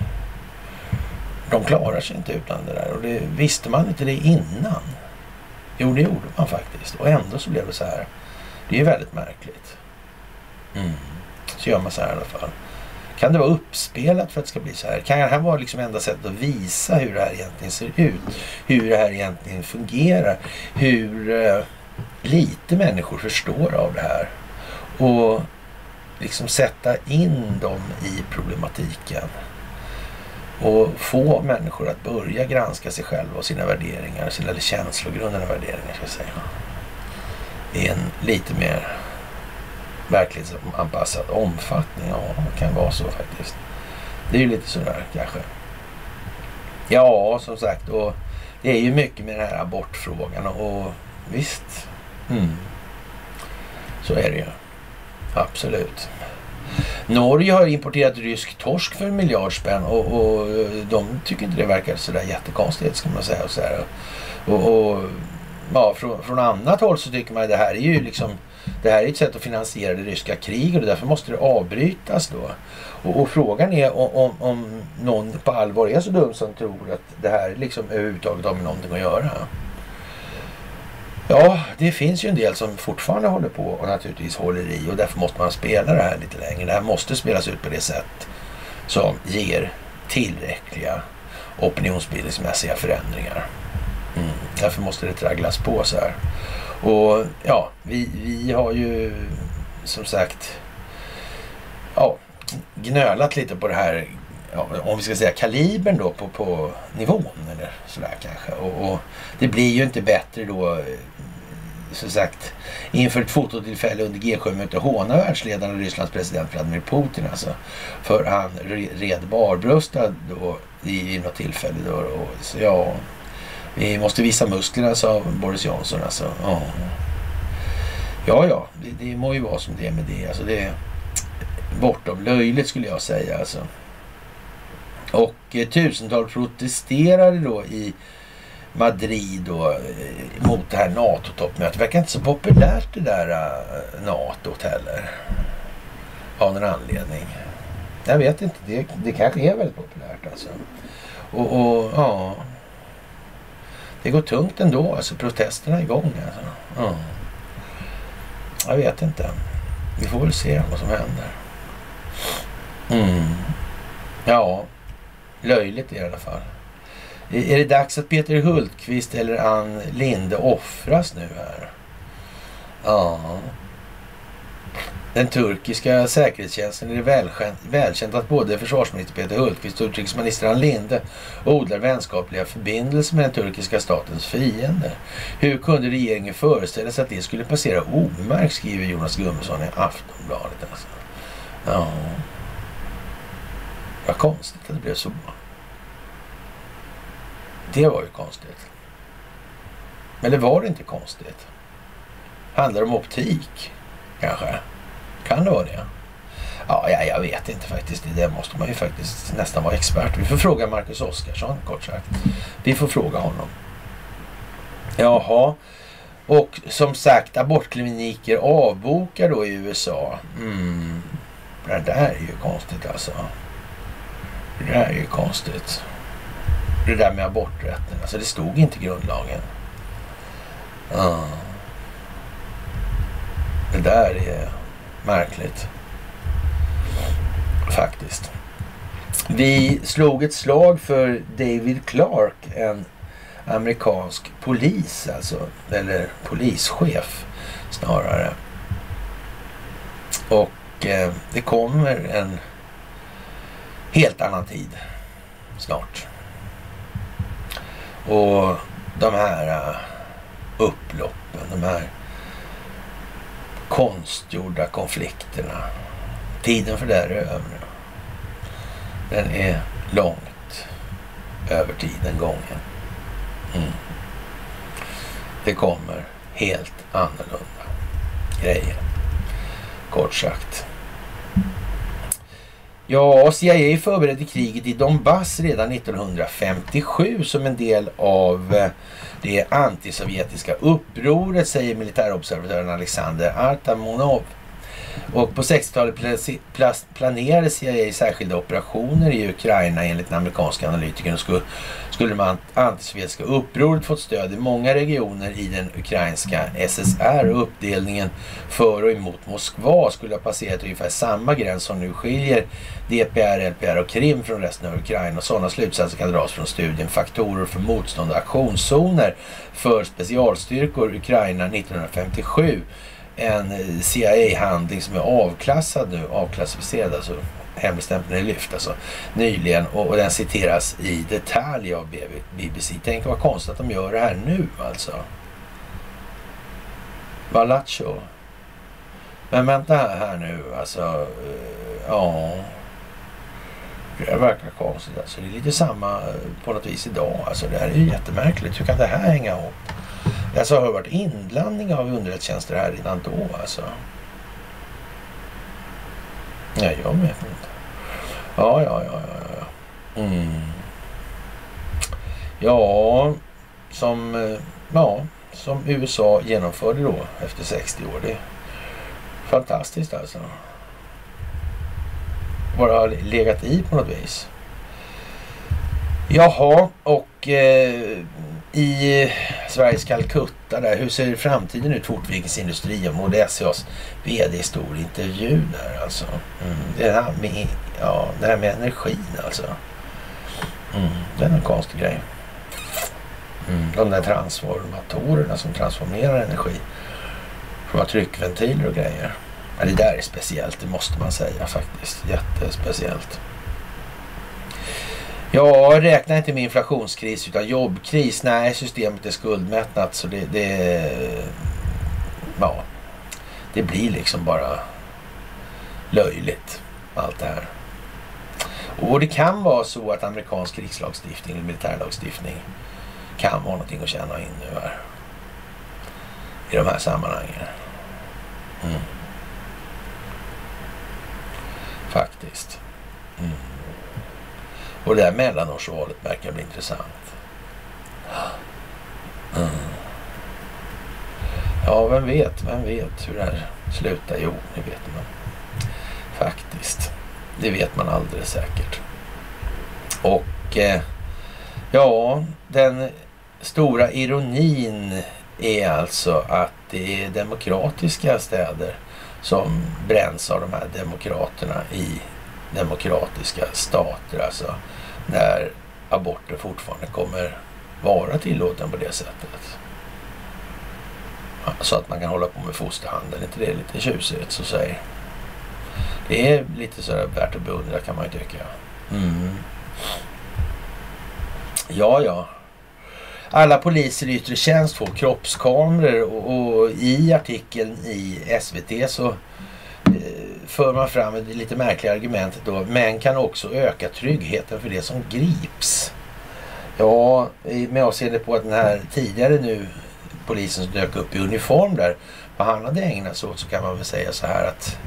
De klarar sig inte utan det där. Och det visste man inte det innan. Jo, det gjorde man faktiskt. Och ändå så blev det så här. Det är ju väldigt märkligt. Så gör man så här i alla fall. Kan det vara uppspelat för att det ska bli så här? Kan det här vara liksom enda sättet att visa hur det här egentligen ser ut? Hur det här egentligen fungerar? Hur lite människor förstår av det här? Och liksom sätta in dem i problematiken. Och få människor att börja granska sig själva och sina värderingar, sina känslogrundande värderingar ska jag säga. I en lite mer verklighetsanpassad omfattning. Ja, det kan vara så faktiskt. Det är ju lite sådär kanske. Ja, som sagt, och det är ju mycket med den här abortfrågan och visst. Så är det ju. Absolut. Norge har importerat rysk torsk för 1 miljard spänn och de tycker inte det verkar sådär jättekonstigt, ska man säga. Och så här. Och ja, från annat håll så tycker man att det här är ju liksom, det här är ett sätt att finansiera det ryska kriget och därför måste det avbrytas då. Och frågan är om någon på allvar är så dum som tror att det här liksom överhuvudtaget har med någonting att göra. Ja, det finns ju en del som fortfarande håller på och naturligtvis håller i och därför måste man spela det här lite längre. Det här måste spelas ut på det sätt som ger tillräckliga opinionsbildningsmässiga förändringar. Därför måste det tragglas på så här. Och ja, vi har ju som sagt gnölat lite på det här, om vi ska säga kalibern då på nivån eller sådär kanske. Och det blir ju inte bättre då, som sagt, inför ett fototillfälle under G7-mötet hånar världsledaren Rysslands president Vladimir Putin alltså. För han red barbröstad då i något tillfälle då. Och, så ja, vi måste visa musklerna, sa Boris Johnson alltså. Ja, det må ju vara som det är med det. Alltså det är bortom löjligt skulle jag säga alltså. Och tusentals protesterade då i Madrid då, mot det här NATO-toppmötet. Det verkar inte så populärt det där NATO heller. Av någon anledning. Jag vet inte, det kanske är väldigt populärt alltså. Och ja, det går tungt ändå, alltså protesterna är igång alltså. Ja. Jag vet inte. Vi får väl se vad som händer. Ja, löjligt i alla fall. Är det dags att Peter Hultqvist eller Ann Linde offras nu här? Ja. Den turkiska säkerhetstjänsten är det välkänt att både försvarsminister Peter Hultqvist och utrikesminister Ann Linde odlar vänskapliga förbindelser med den turkiska statens fiender. Hur kunde regeringen föreställa sig att det skulle passera omärkt, skriver Jonas Gummesson i Aftonbladet. Alltså. Ja. Vad konstigt att det blev så. Det var ju konstigt. Men det var inte konstigt. Handlar det om optik? Kanske. Kan det vara det? Ja, jag vet inte faktiskt. Det måste man ju faktiskt nästan vara expert. Vi får fråga Marcus Oskarsson, kort sagt. Vi får fråga honom. Jaha. Och som sagt, abortkliniker avbokar då i USA. Det där är ju konstigt alltså. Det där är ju konstigt. Det där med aborträtten. Alltså det stod inte i grundlagen. Det där är märkligt. Faktiskt. Vi slog ett slag för David Clark, en amerikansk polis alltså. Eller polischef snarare. Och det kommer en helt annan tid snart. Och de här upploppen, de här konstgjorda konflikterna, tiden för det är över. Den är långt över tiden gången. Det kommer helt annorlunda grejer, kort sagt. Ja, CIA förberedde kriget i Donbass redan 1957 som en del av det antisovjetiska upproret, säger militärobservatören Alexander Artamonov. Och på 60-talet planerade CIA särskilda operationer i Ukraina enligt den amerikanska analytikern. Skulle man antisovjetiska upproret fått stöd i många regioner i den ukrainska SSR, och uppdelningen för och emot Moskva skulle ha passerat ungefär samma gräns som nu skiljer DPR, LPR och Krim från resten av Ukraina. Och sådana slutsatser kan dras från studien Faktorer för motstånd och aktionszoner för specialstyrkor Ukraina 1957. En CIA-handling som är avklassad nu, avklassificerad, alltså hemligstämpeln är lyft alltså, nyligen, och den citeras i detalj av BBC. Tänk vad konstigt att de gör det här nu alltså. Valacho. Men vänta här nu alltså, ja, det verkar konstigt alltså. Det är lite samma på något vis idag alltså. Det här är ju jättemärkligt. Hur kan det här hänga ihop? Alltså har det varit inblandning av underrättelsetjänster här redan då alltså? Nej, jag vet inte. Ja. Ja, som USA genomförde då efter 60 år. Det är fantastiskt alltså. Bara legat i på något vis. Jaha, och i Sveriges Calcutta där, hur ser framtiden ut för Ortvikens industriområde? SCAs vd i stor intervju där alltså. Det här med energin alltså. Det är en konstig grej. De där transformatorerna som transformerar energi för att tryckventiler och grejer. Ja, det där är speciellt, det måste man säga faktiskt. Jättespeciellt. Ja, räkna inte med inflationskris utan jobbkris. Nej, systemet är skuldmättat, så det blir liksom bara löjligt allt det här. Och det kan vara så att amerikansk krigslagstiftning eller militärlagstiftning kan vara någonting att känna in nu här i de här sammanhangen. Faktiskt. Och det där mellanårsvalet verkar bli intressant. Ja, vem vet hur det här slutar? Jo, det vet man faktiskt. Det vet man alldeles säkert. Och ja, den stora ironin är alltså att det är demokratiska städer som bränns av de här demokraterna i demokratiska stater. Alltså när aborter fortfarande kommer vara tillåten på det sättet. Så att man kan hålla på med fosterhandel. Inte det är lite tjusigt så säger. Det är lite så värt att beundra kan man ju tycka. Ja. Alla poliser i yttre tjänst får kroppskameror och i artikeln i SVT så för man fram ett lite märkliga argumentet då. Men kan också öka tryggheten för det som grips. Ja, med avseende på att den här tidigare nu polisen som dök upp i uniform där, vad han hade ägnat sig åt, så kan man väl säga så här att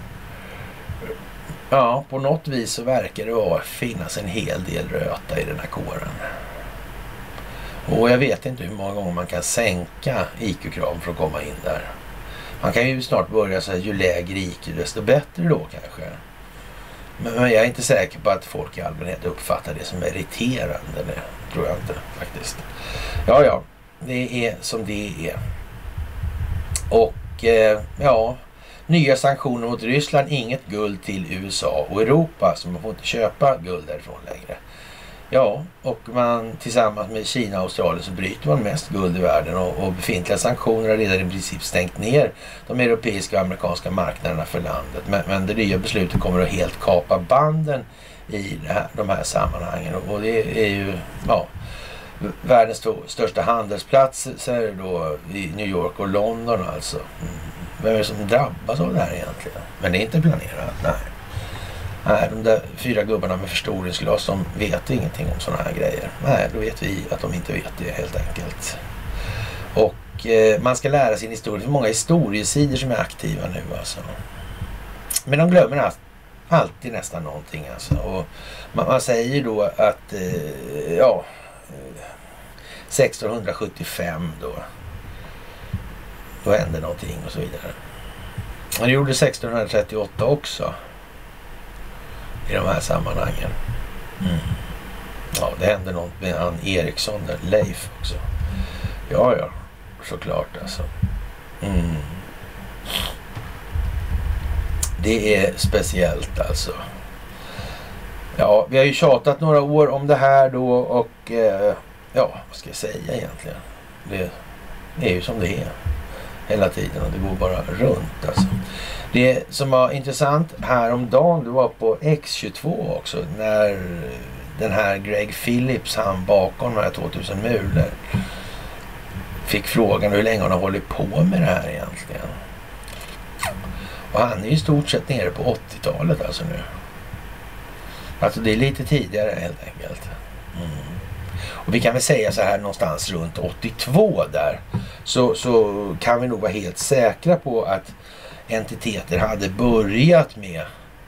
ja, på något vis så verkar det finnas en hel del röta i den här kåren. Och jag vet inte hur många gånger man kan sänka IQ-kraven för att komma in där. Man kan ju snart börja så här, ju lägre IQ desto bättre då kanske. Men jag är inte säker på att folk i allmänhet uppfattar det som irriterande. Det tror jag inte faktiskt. Ja, det är som det är. Och ja, nya sanktioner mot Ryssland, inget guld till USA och Europa, så man får inte köpa guld därifrån längre. Ja, och man tillsammans med Kina och Australien så bryter man mest guld i världen och befintliga sanktioner har redan i princip stängt ner de europeiska och amerikanska marknaderna för landet. Men det nya beslutet kommer att helt kapa banden i de här sammanhangen och det är ju världens största handelsplatser då i New York och London alltså. Vem är det som drabbas av det här egentligen? Men det är inte planerat, nej, de där 4 gubbarna med förstoringsglas som vet ingenting om sådana här grejer. Nej, då vet vi att de inte vet det helt enkelt. Och man ska lära sin historia. Det är många historiesidor som är aktiva nu alltså. Men de glömmer alltid nästan någonting alltså. Och man säger då att 1675 då hände någonting och så vidare. Och det gjorde 1638 också. I de här sammanhangen. Ja, det hände något med han Eriksson där, Leif också. Ja, såklart alltså. Det är speciellt alltså. Ja, vi har ju tjatat några år om det här då och vad ska jag säga egentligen? Det är ju som det är hela tiden och det går bara runt alltså. Det som var intressant häromdagen, det var på X22 också, när den här Greg Phillips, han bakom de här 2000 mulor, fick frågan hur länge han har hållit på med det här egentligen. Och han är ju i stort sett nere på 80-talet alltså nu. Alltså det är lite tidigare helt enkelt. Och vi kan väl säga så här någonstans runt 82 där så kan vi nog vara helt säkra på att entiteter hade börjat med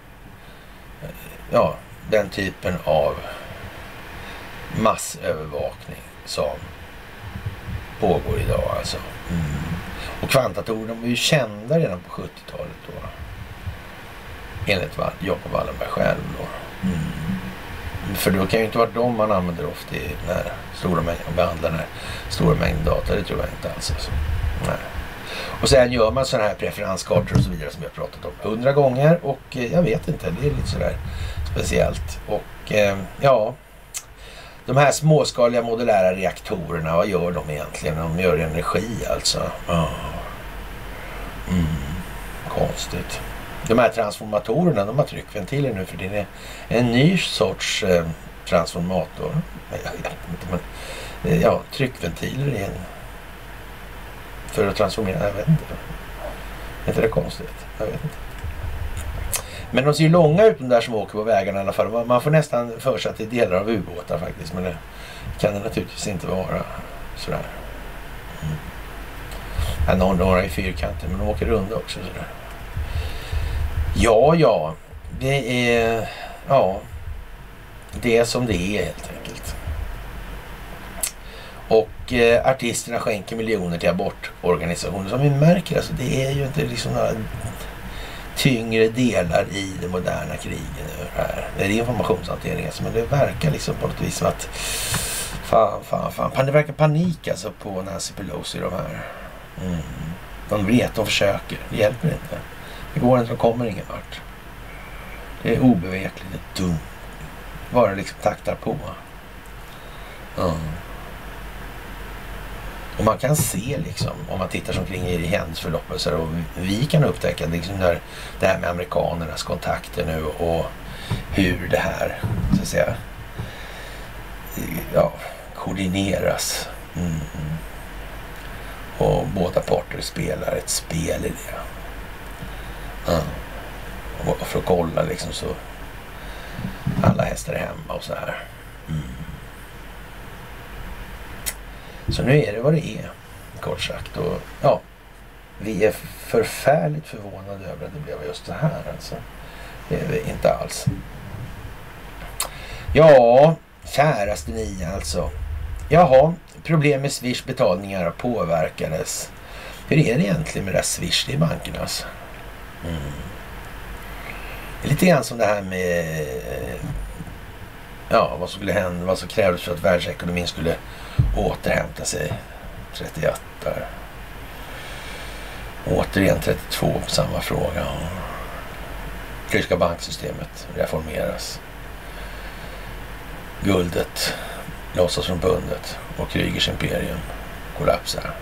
den typen av massövervakning som pågår idag alltså. Och kvantdatorerna var ju kända redan på 70-talet då. Enligt Jacob Wallenberg själv då. För då kan ju inte vara de man använder ofta i när stora mängder behandlar när stora mängder data, det tror jag inte alls alltså. Nej. Och sen gör man sådana här preferenskartor och så vidare som jag pratat om 100 gånger och jag vet inte, det är lite sådär speciellt. Och de här småskaliga modulära reaktorerna, vad gör de egentligen? De gör energi alltså. Konstigt. De här transformatorerna, de har tryckventiler nu för det är en ny sorts transformator. Jag vet inte, men tryckventiler är för att transformera, jag vet inte. Är inte det konstigt? Jag vet inte. Men de ser ju långa ut de där som åker på vägarna i alla fall. Man får nästan för sig att det är delar av ubåtar faktiskt. Men det kan det naturligtvis inte vara sådär. Några är fyrkanter men de åker runda också sådär. Ja. Det är det är som det är helt enkelt. Och artisterna skänker miljoner till abortorganisationer. Som vi märker, alltså, det är ju inte liksom några tyngre delar i det moderna kriget nu här. Det är informationshantering alltså, men det verkar liksom på något vis som att fan. Det verkar panik alltså på Nancy Pelosi de här. De vet, de försöker. Det hjälper inte. Det går inte, de kommer ingen vart. Det är obevekligt, det är dumt. Bara liksom taktar på. Och man kan se liksom, om man tittar omkring i händelseförloppet och vi kan upptäcka liksom det här med amerikanernas kontakter nu och hur det här så att säga koordineras. Och båda parter spelar ett spel i det. Och för att kolla liksom så alla hästar är hemma och så här. Så nu är det vad det är, kort sagt. Och vi är förfärligt förvånade över att det blev just så här alltså. Det är vi inte alls. Ja, käraste ni alltså. Jaha, problem med Swish betalningar påverkades. Hur är det egentligen med det där Swish i bankerna alltså? Det är lite grann som det här med vad skulle hända, vad som krävdes för att världsekonomin skulle återhämta sig 31 där. Återigen 32 på samma fråga. Ryska banksystemet reformeras. Guldet låtsas från bundet och Krügers imperium kollapsar.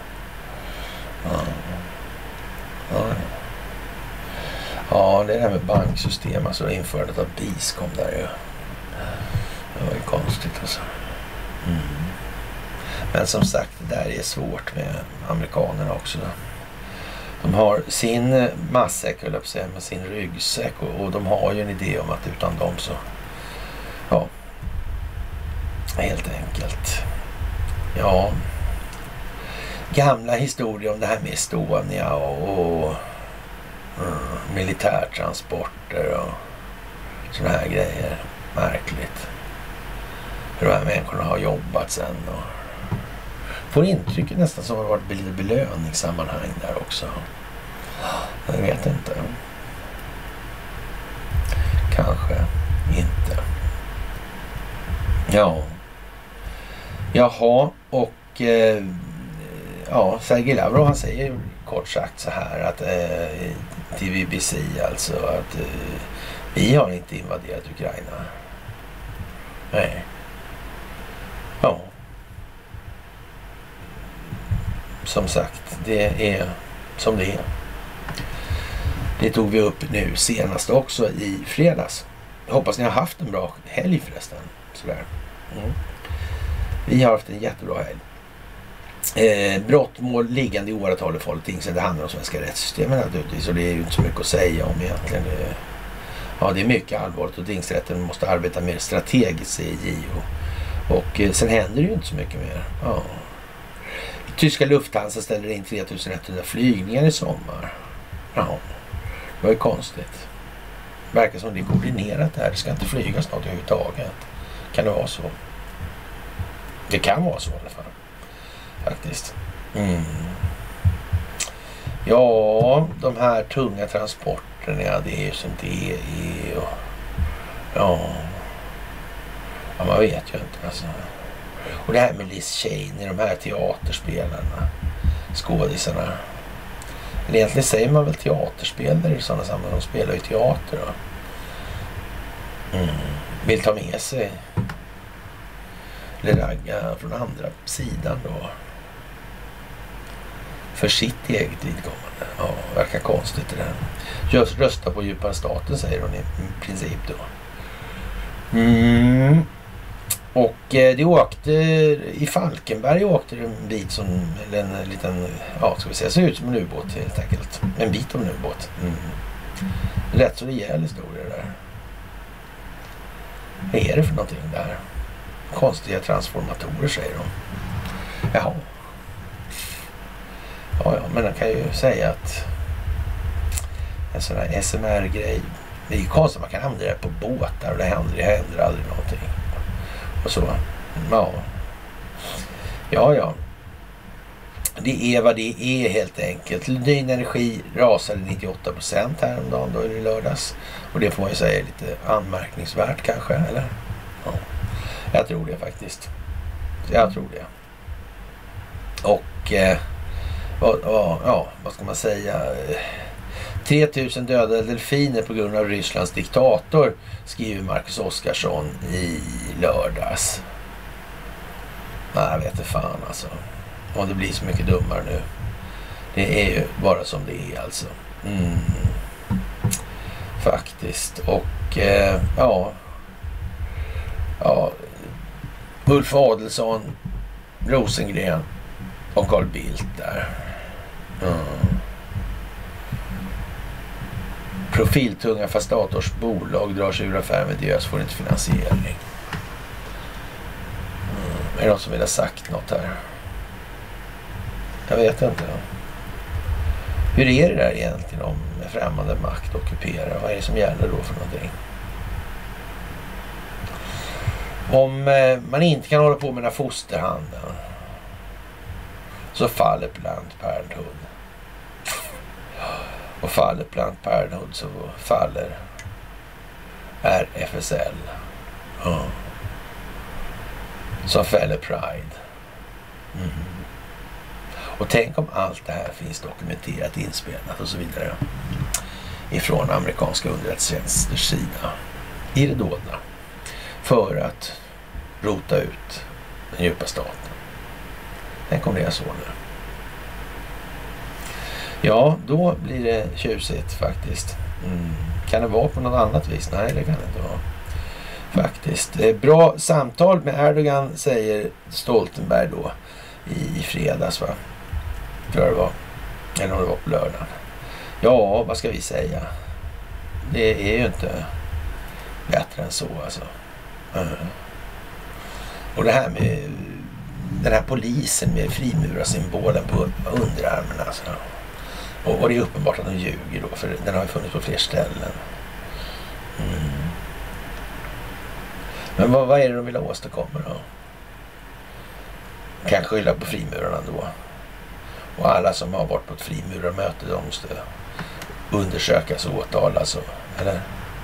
Ja, det där med banksystem, alltså införandet av BIS kom där ju. Det var ju konstigt alltså. Men som sagt, det där är svårt med amerikanerna också. De har sin matsäck, med sin ryggsäck och de har ju en idé om att utan dem så helt enkelt. Ja, gamla historier om det här med Estonia och militärtransporter och såna här grejer. Märkligt. Hur de här människorna har jobbat sen och får intrycket nästan som att det varit lite belöningssammanhang där också. Jag vet inte. Kanske inte. Ja. Jaha, och Sergej Lavrov, han säger kort sagt så här att till BBC alltså att vi har inte invaderat Ukraina. Nej. Ja. Som sagt, det är som det är. Det tog vi upp nu senast också i fredags. Jag hoppas ni har haft en bra helg förresten. Sådär. Vi har haft en jättebra helg. Brottmål liggande i åratal i Falu tingsrätt. Det handlar om svenska rättssystemet naturligtvis. Och det är ju inte så mycket att säga om egentligen. Det är mycket allvarligt och tingsrätten måste arbeta mer strategiskt, säger JO. Och sen händer det ju inte så mycket mer. Tyska Lufthansa ställer in 3100 flygningar i sommar. Det var ju konstigt. Verkar som det är koordinerat där. Det ska inte flygas något överhuvudtaget. Kan det vara så? Det kan vara så i alla fall. Faktiskt. Ja, de här tunga transporterna, det är ju som det är. Och, man vet ju inte alltså. Och det här med Liz Cheney, de här teaterspelarna, skådisarna. Eller egentligen säger man väl teaterspelare i sådana sammanhang. De spelar ju teater då. Vill ta med sig eller ragga från andra sidan då. För sitt eget vidkommande. Verkar konstigt det där. Just rösta på djupare staten, säger hon i princip då. Och det åkte i Falkenberg åkte det en bit som en liten, ska vi säga, ser ut som en ubåt helt enkelt. En bit av en ubåt. Rätt så rejäl historia där. Vad är det för någonting där? Konstiga transformatorer, säger de. Jaha. Ja, men man kan ju säga att en sån här SMR-grej, det är ju konstigt att man kan använda det på båtar och det händer aldrig någonting. och så. Ja. Det är vad det är helt enkelt. Lundin Energi rasade 98% häromdagen, då är det lördags. Och det får man ju säga är lite anmärkningsvärt kanske, eller? Ja, jag tror det faktiskt. Jag tror det. Och vad ska man säga? 3000 döda delfiner på grund av Rysslands diktator, skriver Marcus Oskarsson i lördags. Nej, jag vet inte fan alltså. Om det blir så mycket dummare nu. Det är ju bara som det är alltså. Faktiskt. Och Ulf Adelsohn, Rosengren och Carl Bildt där. Profiltunga fast dators bolag drar sig ur affär med Diös, får inte finansiering. Är det någon som vill ha sagt något här? Jag vet inte. Hur är det där egentligen om främmande makt ockuperar? Vad är det som gäller då för någonting? Om man inte kan hålla på med den fosterhandeln, så faller Planned Parenthood. Och faller Planned Parenthood, så faller RFSL. Som fäller Pride. Och tänk om allt det här finns dokumenterat, inspelat och så vidare ifrån amerikanska underrättelsetjänsters sida i det dolda för att rota ut den djupa staten. Tänk om det är så nu. Ja, då blir det tjusigt faktiskt. Kan det vara på något annat vis? Nej, det kan det inte vara. Faktiskt. Bra samtal med Erdogan, säger Stoltenberg då i fredags, va? Tror jag det var. Eller om det var på lördagen. Ja, vad ska vi säga? Det är ju inte bättre än så alltså. Och det här med den här polisen med frimurarsymbolen på underarmen alltså. Och det är uppenbart att de ljuger då, för den har ju funnits på fler ställen. Men vad är det de vill åstadkomma då? Kan skylla på frimurarna då. Och alla som har varit på ett frimurarmöte, de måste undersökas och åtalas. Eller?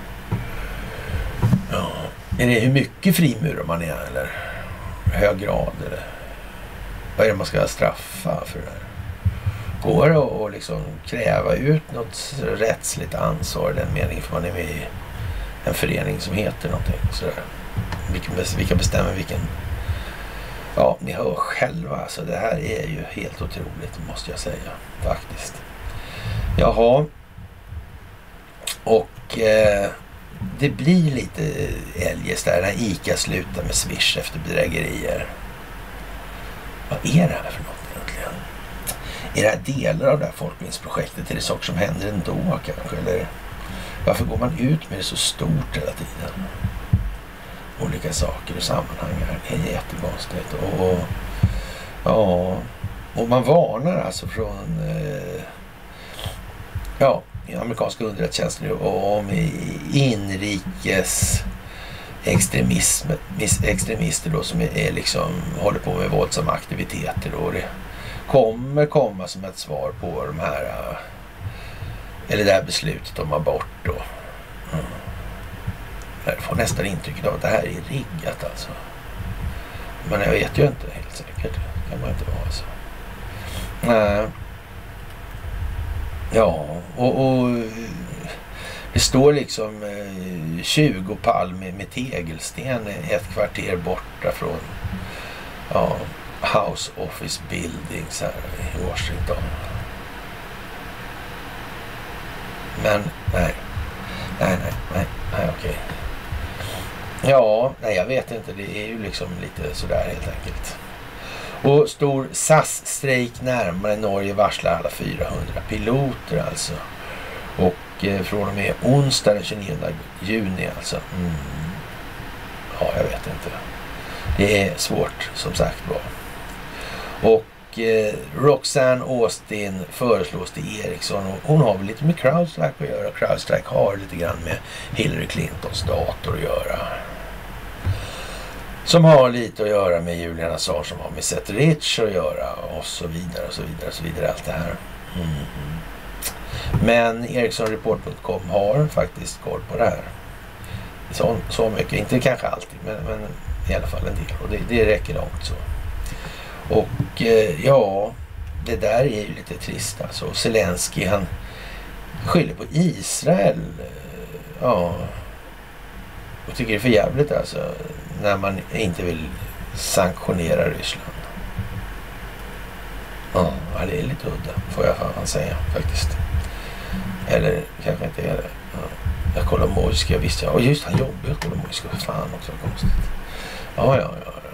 Ja. Är det hur mycket frimurar man är, eller? Hög grad, eller? Vad är det man ska straffa för det här? Går det att liksom kräva ut något rättsligt ansvar i den meningen, för man är med i en förening som heter någonting sådär. Vilka bestämmer vilken? Ja, ni hör själva. Alltså, det här är ju helt otroligt, måste jag säga. Faktiskt. Jaha. Och det blir lite eljest där när ICA slutar med Swish efter bedrägerier. Vad är det här för något egentligen? Är det här delar av det här folkbildningsprojektet? Är det saker som händer ändå kanske? Eller varför går man ut med det så stort hela tiden? Olika saker och sammanhang här. Det är jättekonstigt. Och man varnar alltså från amerikanska underrättelsetjänster om inrikes extremister då, som är liksom håller på med våldsamma aktiviteter då. Det kommer komma som ett svar på de här eller det här beslutet om abort då. Jag får nästan intrycket av att det här är riggat alltså. Men jag vet ju inte helt säkert. Det kan man inte vara alltså. Nej. Ja, och det står liksom 20 pall med tegelsten ett kvarter borta från House Office Buildings här i Washington. Men nej, okej. Ja, nej, jag vet inte. Det är ju liksom lite sådär helt enkelt. Och stor SAS-strejk närmare. Norge varslar alla 400 piloter alltså. Och från och med onsdag den 29 juni alltså. Ja, jag vet inte. Det är svårt som sagt var. Och Roxanne Austin föreslås till Ericsson, och hon har väl lite med CrowdStrike att göra. CrowdStrike har lite grann med Hillary Clintons dator att göra. som har lite att göra med Julian Assange, som har med Seth Rich att göra och så vidare och så vidare och så vidare, allt det här. Men ericssonreport.com har faktiskt koll på det här. Så mycket, inte kanske alltid, men i alla fall en del, och det räcker långt så. Och ja, det där är ju lite trist alltså. Zelensky, han skyller på Israel. Ja, jag tycker det är för jävligt alltså, när man inte vill sanktionera Ryssland. Ja, det är lite udda, får jag fan säga faktiskt. Eller kanske inte är det. Ja. Jag kollar Mojska, visst jag. Och just han jobbar, jag kollar Mojska. Fan också, konstigt. Ja.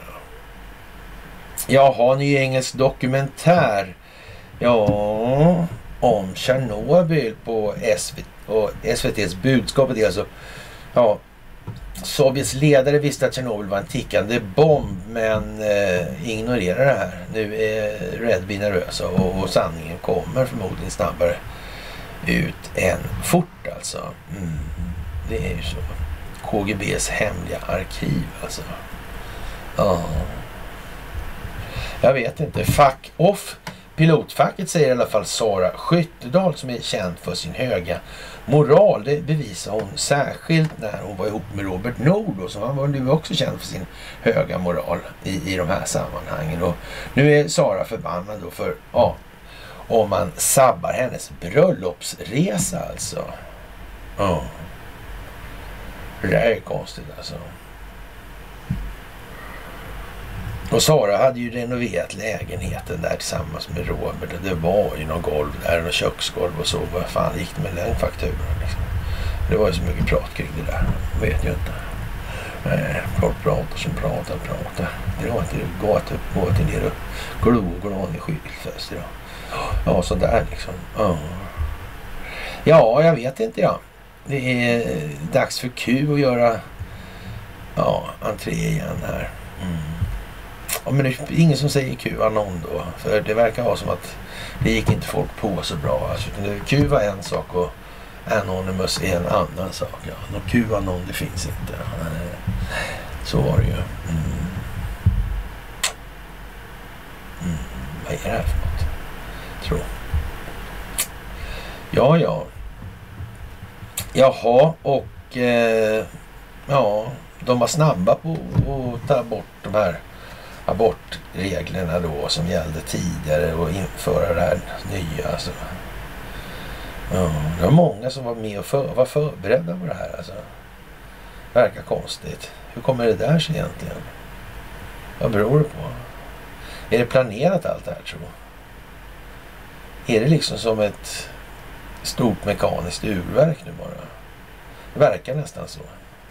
Jaha, ny engelsk dokumentär. Ja, om Tjernobyl på SVT. Och SVT:s budskapet är alltså, ja, Sovjets ledare visste att Tjernobyl var en tickande bomb, men ignorerar det här. Nu är rädd blir nervösa och sanningen kommer förmodligen snabbare ut än fort alltså. Det är ju så. KGBs hemliga arkiv alltså. Ja. Jag vet inte. Fuck off. Pilotfacket säger i alla fall Sara Skyttedal, som är känd för sin höga moral. Det bevisar hon särskilt när hon var ihop med Robert Nord, som han var nu också känd för sin höga moral i de här sammanhangen. Och nu är Sara förbannad då för, ja, om man sabbar hennes bröllopsresa alltså. Ja. Det där är konstigt alltså. Och Sara hade ju renoverat lägenheten där tillsammans med Robert. Det var ju någon golv där, någon köksgolv och så. Vad fan gick det med den fakturan liksom? Det var ju så mycket prat kring det där. Jag vet ju inte. Folk pratar som pratar. Det var inte gå till ner och glå i skyltfest idag. Ja, så där liksom. Ja, jag vet inte ja. Det är dags för Q att göra entré igen här. Ja, men det är ingen som säger QAnon då. För det verkar vara som att det gick inte folk på så bra. Alltså, Q var en sak och Anonymous är en annan sak. Ja. Någon QAnon det finns inte. Så var det ju. Vad är det här för något? Tror. Ja. Jaha, och de var snabba på att ta bort de här abortreglerna då som gällde tidigare och införa det här nya alltså. Ja, det var många som var med och var förberedda på det här alltså. Verkar konstigt. Hur kommer det där sig egentligen? Vad beror det på? Är det planerat allt det här tror jag? Är det liksom som ett stort mekaniskt urverk nu bara? Det verkar nästan så.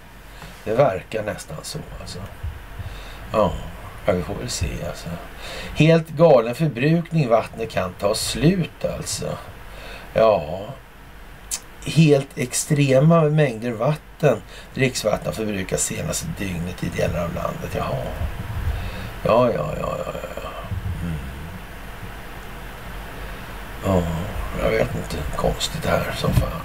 Alltså. Ja, vi får väl se alltså. Helt galen förbrukning, vattnet kan ta slut alltså. Ja, helt extrema mängder vatten, dricksvatten förbrukas senaste dygnet i delar av landet. Jaha. Ja. Ja, jag vet inte. Konstigt det här som fan.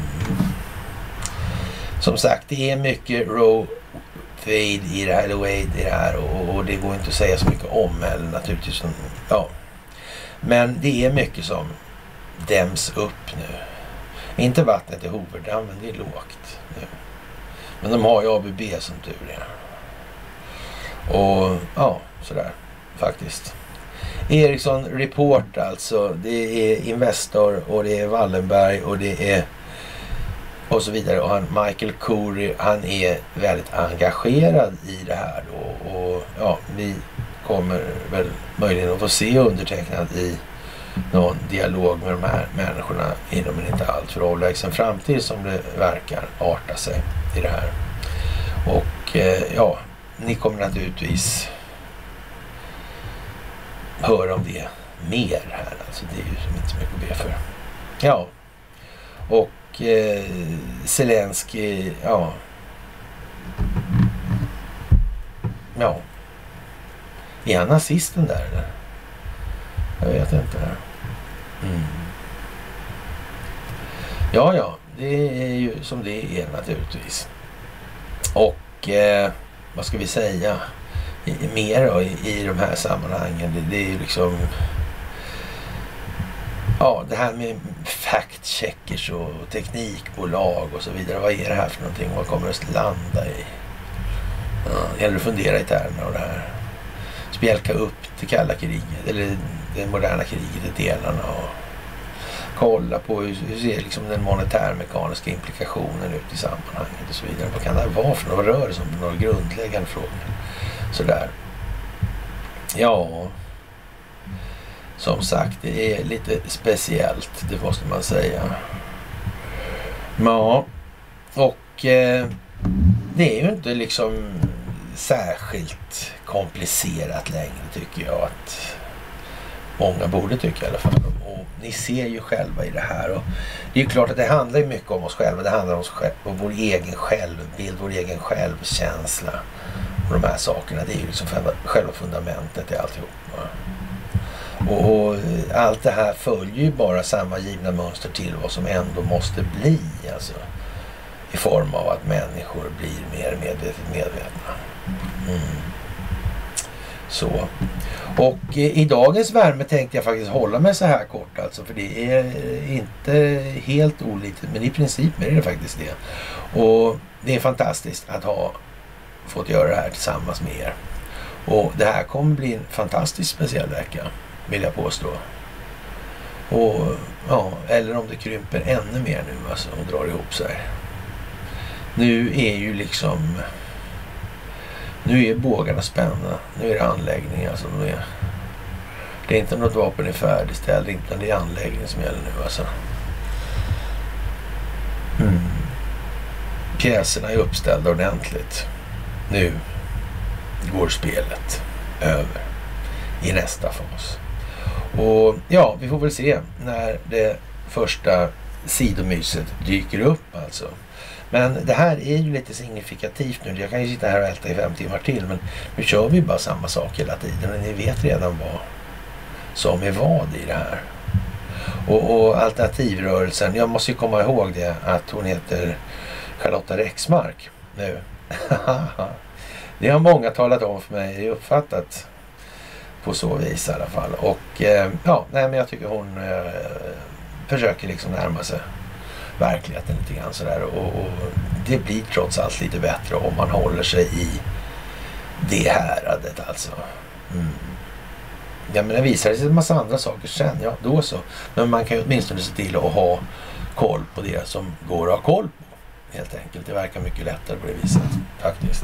Som sagt, det är mycket Roe Wade i det här, eller Wade i det här, och det går inte att säga så mycket om heller naturligtvis. Ja. Men det är mycket som däms upp nu. Inte vattnet i Hoverdammen, det är lågt nu. Men de har ju ABB som tur är. Och ja, sådär faktiskt. Ericsson Report alltså, det är Investor och det är Wallenberg och det är och så vidare. Och Michael Curry, han är väldigt engagerad i det här då. Och ja, vi kommer väl möjligen att få se undertecknat i någon dialog med de här människorna inom en inte alltför avlägsen framtid som det verkar arta sig i det här. Och ja, ni kommer naturligtvis höra om det mer här. Alltså det är ju inte så mycket att be för. Ja, och Zelensky, ja. Är han nazisten där eller? Jag vet inte. Ja, det är ju som det är naturligtvis. Och vad ska vi säga, mer då, i de här sammanhangen. Det är ju liksom, ja, det här med fact-checkers och teknikbolag och så vidare. Vad är det här för någonting? Vad kommer det att landa i? Ja, det gäller att fundera i termer av det här. Spjälka upp det kalla kriget, eller det moderna kriget i delarna, och kolla på hur ser liksom den monetärmekaniska implikationen ut i sammanhanget och så vidare. Vad kan det här vara för något? Vad rör det som några grundläggande frågor? Sådär. Ja, som sagt, det är lite speciellt, det måste man säga. Ja, och det är ju inte liksom särskilt komplicerat längre, tycker jag att många borde tycka i alla fall. Och ni ser ju själva i det här. Och det är ju klart att det handlar ju mycket om oss själva. Det handlar om oss själva, om vår egen självbild, vår egen självkänsla. Och de här sakerna, det är ju liksom själva fundamentet i alltihop. Och allt det här följer ju bara samma givna mönster till vad som ändå måste bli. Alltså, i form av att människor blir mer medvetna. Så. Och i dagens värme tänkte jag faktiskt hålla mig så här kort, alltså, för det är inte helt olikt, men i princip är det faktiskt det. Och det är fantastiskt att ha fått göra det här tillsammans med er. Och det här kommer bli en fantastiskt speciell vecka, vill jag påstå. Och ja, eller om det krymper ännu mer nu, alltså, och drar ihop sig. Nu är ju liksom, nu är bågarna spända. Nu är det anläggningar som det är inte något vapen är färdigställt, utan det är anläggningen som gäller nu, alltså. Pjäserna är uppställda ordentligt. Nu går spelet över i nästa fas. Och ja, vi får väl se när det första sidomyset dyker upp, alltså. Men det här är ju lite signifikativt nu. Jag kan ju sitta här och älta i 5 timmar till, men nu kör vi bara samma sak hela tiden. Och ni vet redan vad som är vad i det här. Och alternativrörelsen, jag måste ju komma ihåg det, att hon heter Charlotta Rexmark nu. Det har många talat om för mig, uppfattat på så vis i alla fall. Och ja, nej, men jag tycker hon försöker liksom närma sig verkligheten lite grann sådär, och det blir trots allt lite bättre om man håller sig i det häradet, alltså. Ja, men det visar sig en massa andra saker sen, ja, då så. Men man kan ju åtminstone se till att ha koll på det som går att ha koll på, helt enkelt. Det verkar mycket lättare på det viset, faktiskt.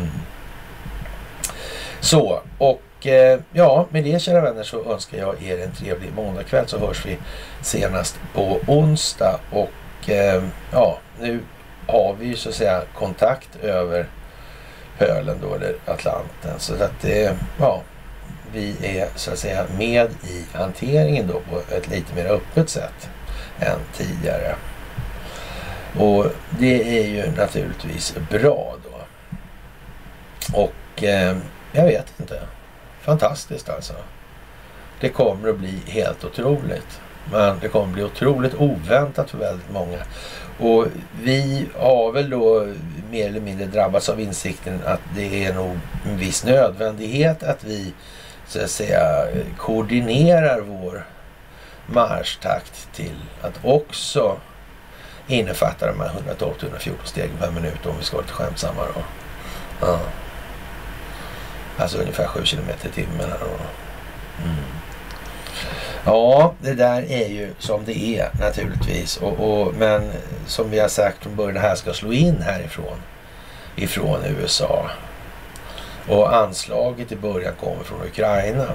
Så, och ja, med det, kära vänner, så önskar jag er en trevlig måndagkväll, så hörs vi senast på onsdag. Och ja, nu har vi ju så att säga kontakt över pölen då, eller Atlanten, så att det, ja, vi är så att säga med i hanteringen då på ett lite mer öppet sätt än tidigare. Och det är ju naturligtvis bra då. Och jag vet inte, fantastiskt alltså. Det kommer att bli helt otroligt. Men det kommer bli otroligt oväntat för väldigt många. Och vi har väl då mer eller mindre drabbats av insikten att det är nog en viss nödvändighet att vi så att säga koordinerar vår marschtakt till att också innefatta de här 112-114 stegen per minut, om vi ska vara lite skämtsamma då. Ja. Alltså ungefär 7 kilometer i timmen här då. Ja, det där är ju som det är naturligtvis. Men som vi har sagt från början, det här ska slå in härifrån. Ifrån USA. Och anslaget i början kommer från Ukraina.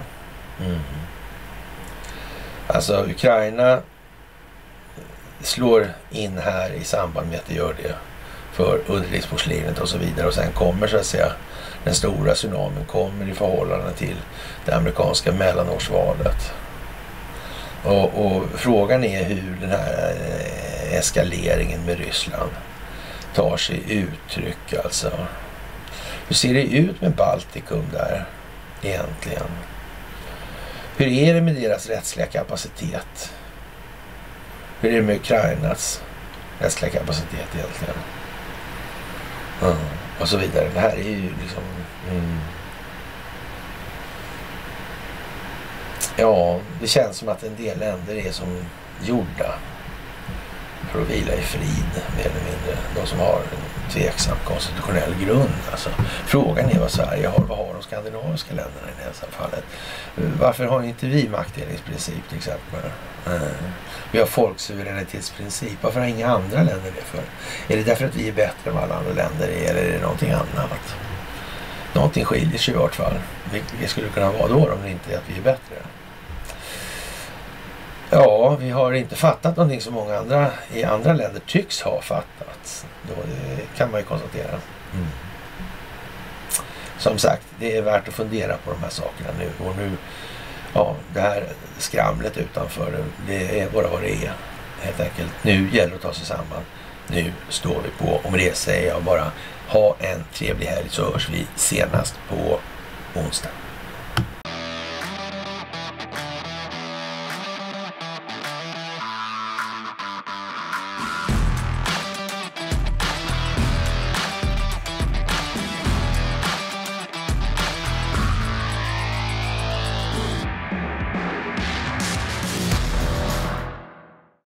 Alltså Ukraina slår in här i samband med att det gör det för underlivsporslinet och så vidare. Och sen kommer så att säga den stora tsunamin kommer i förhållande till det amerikanska mellanårsvalet. Och frågan är hur den här eskaleringen med Ryssland tar sig uttryck, alltså. Hur ser det ut med Baltikum där egentligen? Hur är det med deras rättsliga kapacitet? Hur är det med Ukrainas rättsliga kapacitet egentligen? och så vidare. Det här är ju liksom ja, det känns som att en del länder är som gjorda för att vila i frid, mer eller mindre. De som har en tveksam konstitutionell grund. Alltså, frågan är vad Sverige har. Vad har de skandinaviska länderna i det här fallet? Varför har inte vi maktdelningsprincip till exempel? Vi har folksuveränitetsprincip. Varför har inga andra länder det för? Är det därför att vi är bättre än alla andra länder är, eller är det någonting annat? Någonting skiljer sig i vart fall. Vilket skulle kunna vara då om det inte är att vi är bättre? Ja, vi har inte fattat någonting som många andra i andra länder tycks ha fattat. Då, det kan man ju konstatera. Som sagt, det är värt att fundera på de här sakerna nu. Och nu, ja, det här skramlet utanför, det är bara vad det är. Helt enkelt. Nu gäller det att ta sig samman. Nu står vi på. Och med det säger jag bara, ha en trevlig helg så hörs vi senast på onsdag.